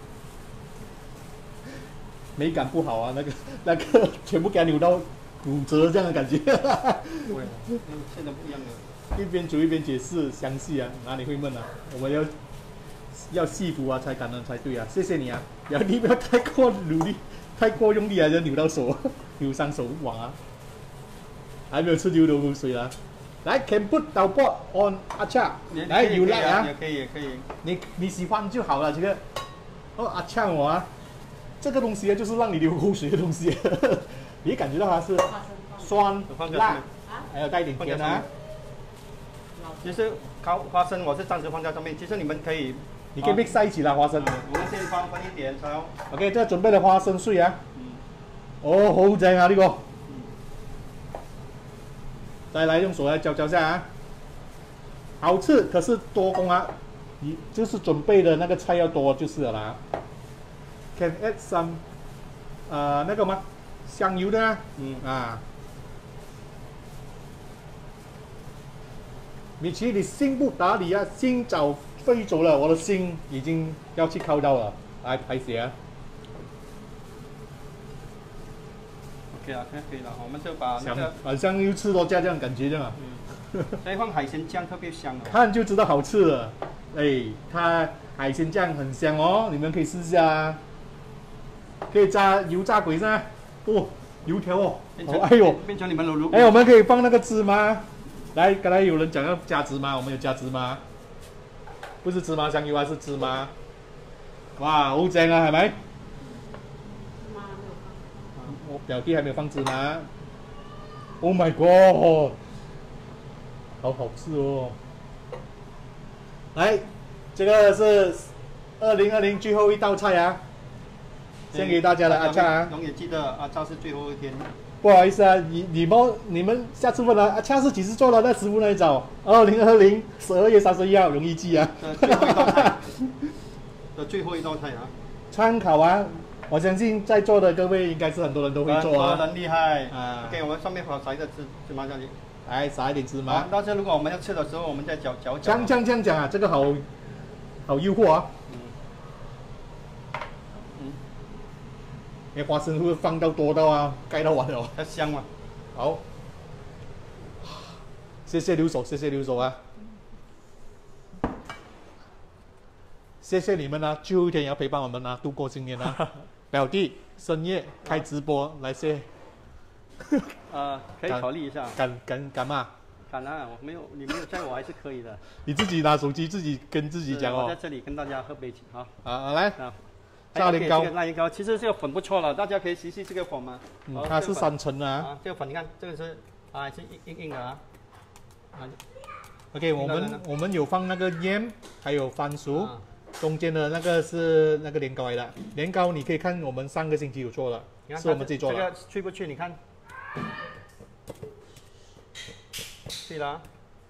美感不好啊，那个全部给它扭到骨折这样的感觉。 对，现在不一样了。 一边煮一边解释详细啊，哪里会闷啊？我们要细服啊才感恩才对啊！谢谢你啊，你不要太过努力，太过用力啊，就扭到手，扭伤手腕啊！还没有吃流口水啊！来 ，can put 导播 on 阿恰，来有来啊！ 也可以。 你喜欢就好了，这个。哦，阿恰我啊， 这个东西就是让你流口水的东西，你感觉到它是酸、辣，还有带一点甜啊。 其实花生我是暂时放在上面，其实你们可以， 你可以 mix 在一起啦，花生。 我们先分一点烧。 OK， 这准备了花生碎啊。哦，好正啊呢個。再来用手来搅下啊。好吃，可是多工啊。你就是准备的那个菜要多就是了啦。Can add some 那个吗？香油的啊。啊。米奇，你心不打理啊，心早飞走了，我的心已经要去靠到了，来拍写啊。 OK 了，可以了，我们就把那个好像又吃多加这样感觉这样。 再放海鲜酱特别香哦。 看就知道好吃了，哎，它海鲜酱很香哦，你们可以试下啊。可以炸油炸鬼噻，哦，油条哦，哎呦， 变成你们卤。 哎，我们可以放那个芝麻。来，刚才有人讲要加芝麻，我们有加芝麻，不是芝麻香油啊，是芝麻。哇，好正啊，係咪？我表弟还没有放芝麻。Oh my god， 好好吃哦！来，这个是2020最后一道菜啊，献给大家的阿恰啊。 永远记得阿恰是最后一天。 不好意思啊，你们下次问了阿恰是几时做的？那师傅那里找2020 12月31号，容易记啊。 最后一道菜的最后一道菜啊， 参考啊！我相信在座的各位应该是很多人都会做啊。 很厉害啊！ OK， 我们上面撒一个芝麻酱去， 来撒一点芝麻。 但是如果我们要吃的时候，我们再搅。这样讲啊，这个好诱惑啊。因为花生会放到多到啊，盖到完了。 它香嘛。 好，谢谢留守，谢谢留守啊。谢谢你们啊，最后一天也要陪伴我们啊，度过今年啊。表弟深夜开直播来谢。 可以考虑一下。 敢吗？ 敢啊，你没有在我还是可以的。 你自己拿手机自己跟自己讲哦。 我在这里跟大家喝杯酒啊。 来。炸年糕， 辣年糕，其实这个粉不错了，大家可以试试这个粉嘛。 它是3层的啊。 这个粉你看，这个是是硬的啊。 OK， 我们有放那个盐，还有番薯，中间的那个是那个年糕来的。年糕你可以看我们上个星期有做了，是我们自己做的。 这个去不去？你看，对了。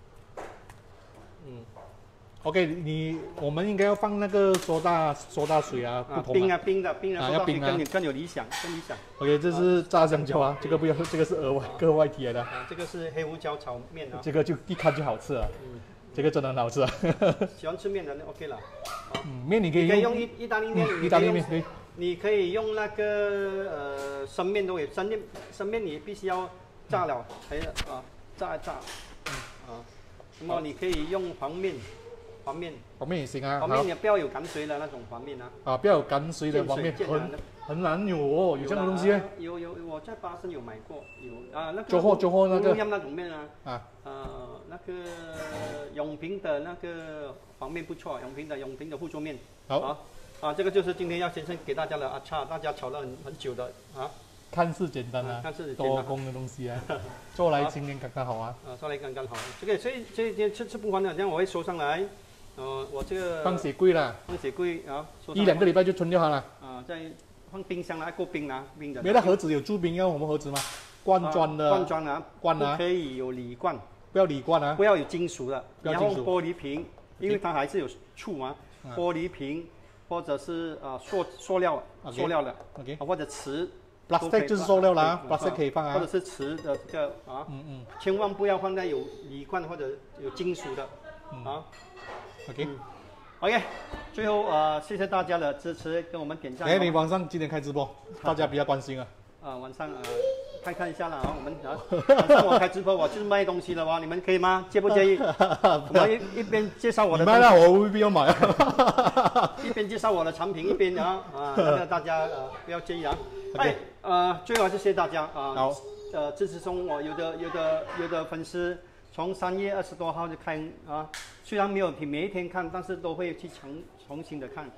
OK， 我们应该要放那个苏打水啊，不同冰的， 要冰啊， 更有理想。 OK， 这是炸香蕉啊，这个不要，这个是额外提来的。 这个是黑胡椒炒面啊。 这个就一看就好吃了，这个真的很好吃啊。 喜欢吃面的那 OK 了。 面你可以用意大利面， 意大利面对。 你可以用那个生面都有，生面你必须要炸了，炸一炸。那么你可以用黄面也行啊。黄面你不要有泔水的那种黄面啊。 不要有泔水的黄面，很难有哦，有这样的东西。 有，我在巴生有买过，有那个。 做货那个。 那种面啊。那个永平的那个黄面不错，永平的互助面。 好。 这个就是今天要先生给大家的阿恰，大家炒了很久的啊。 看似简单啊，多工的东西啊，做来今天刚刚好啊。 做来刚刚好。这个所以这一天吃不完的，这样我会收上来。我这个放雪柜了， 啊 ，1-2个礼拜就存掉它了。 再放冰箱啦，过冰的。 没那盒子有注冰要我们盒子吗？罐装的。 罐啊。不可以有铝罐。 不要铝罐啊。 不要有金属的。然后玻璃瓶，因为它还是有醋嘛。玻璃瓶或者是塑料的 ，OK， 或者瓷。 plastic 就是塑料啦 ，plastic 可以放啊。 或者是瓷的这个啊。千万不要放在有铝罐或者有金属的啊。OK， 最后谢谢大家的支持，跟我们点赞。 你晚上几点开直播？大家比较关心啊。 晚上看一下了我们晚上我开直播，我就是卖东西的你们可以吗？介不介意？我一边介绍我的。 卖了我未必要买啊。 一边介绍我的产品，一边大家不要介意啊。最后谢谢大家好。 支持中我有的粉丝。从3月20多号就看虽然没有每一天看，但是都会去重新的看。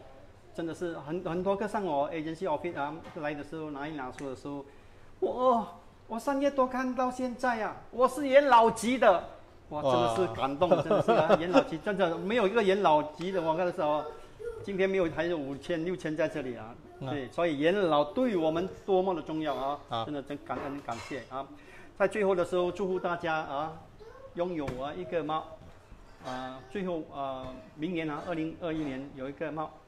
真的是很多个上我 agency office 啊来的时候拿书的时候，我3月多看到现在啊，我是元老级的，哇，真的是感动，真的是啊，元老级，真的没有一个元老级的，我看的时候，今天没有还有5000、6000在这里啊，对，所以元老对我们多么的重要啊，真的真感恩感谢啊，在最后的时候祝福大家啊，拥有一个猫，最后明年啊，2021年有一个猫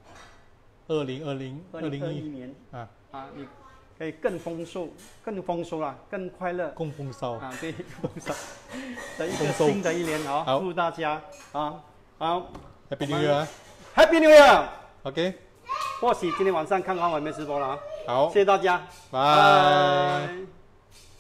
，2021年你可以更丰收啦，更快乐， 更丰收啊，对，丰收的一个新的一年啊，祝大家好 ，Happy New Year，Happy New Year，OK， 或许今天晚上看完我们直播了啊， 好， 谢谢大家， 拜。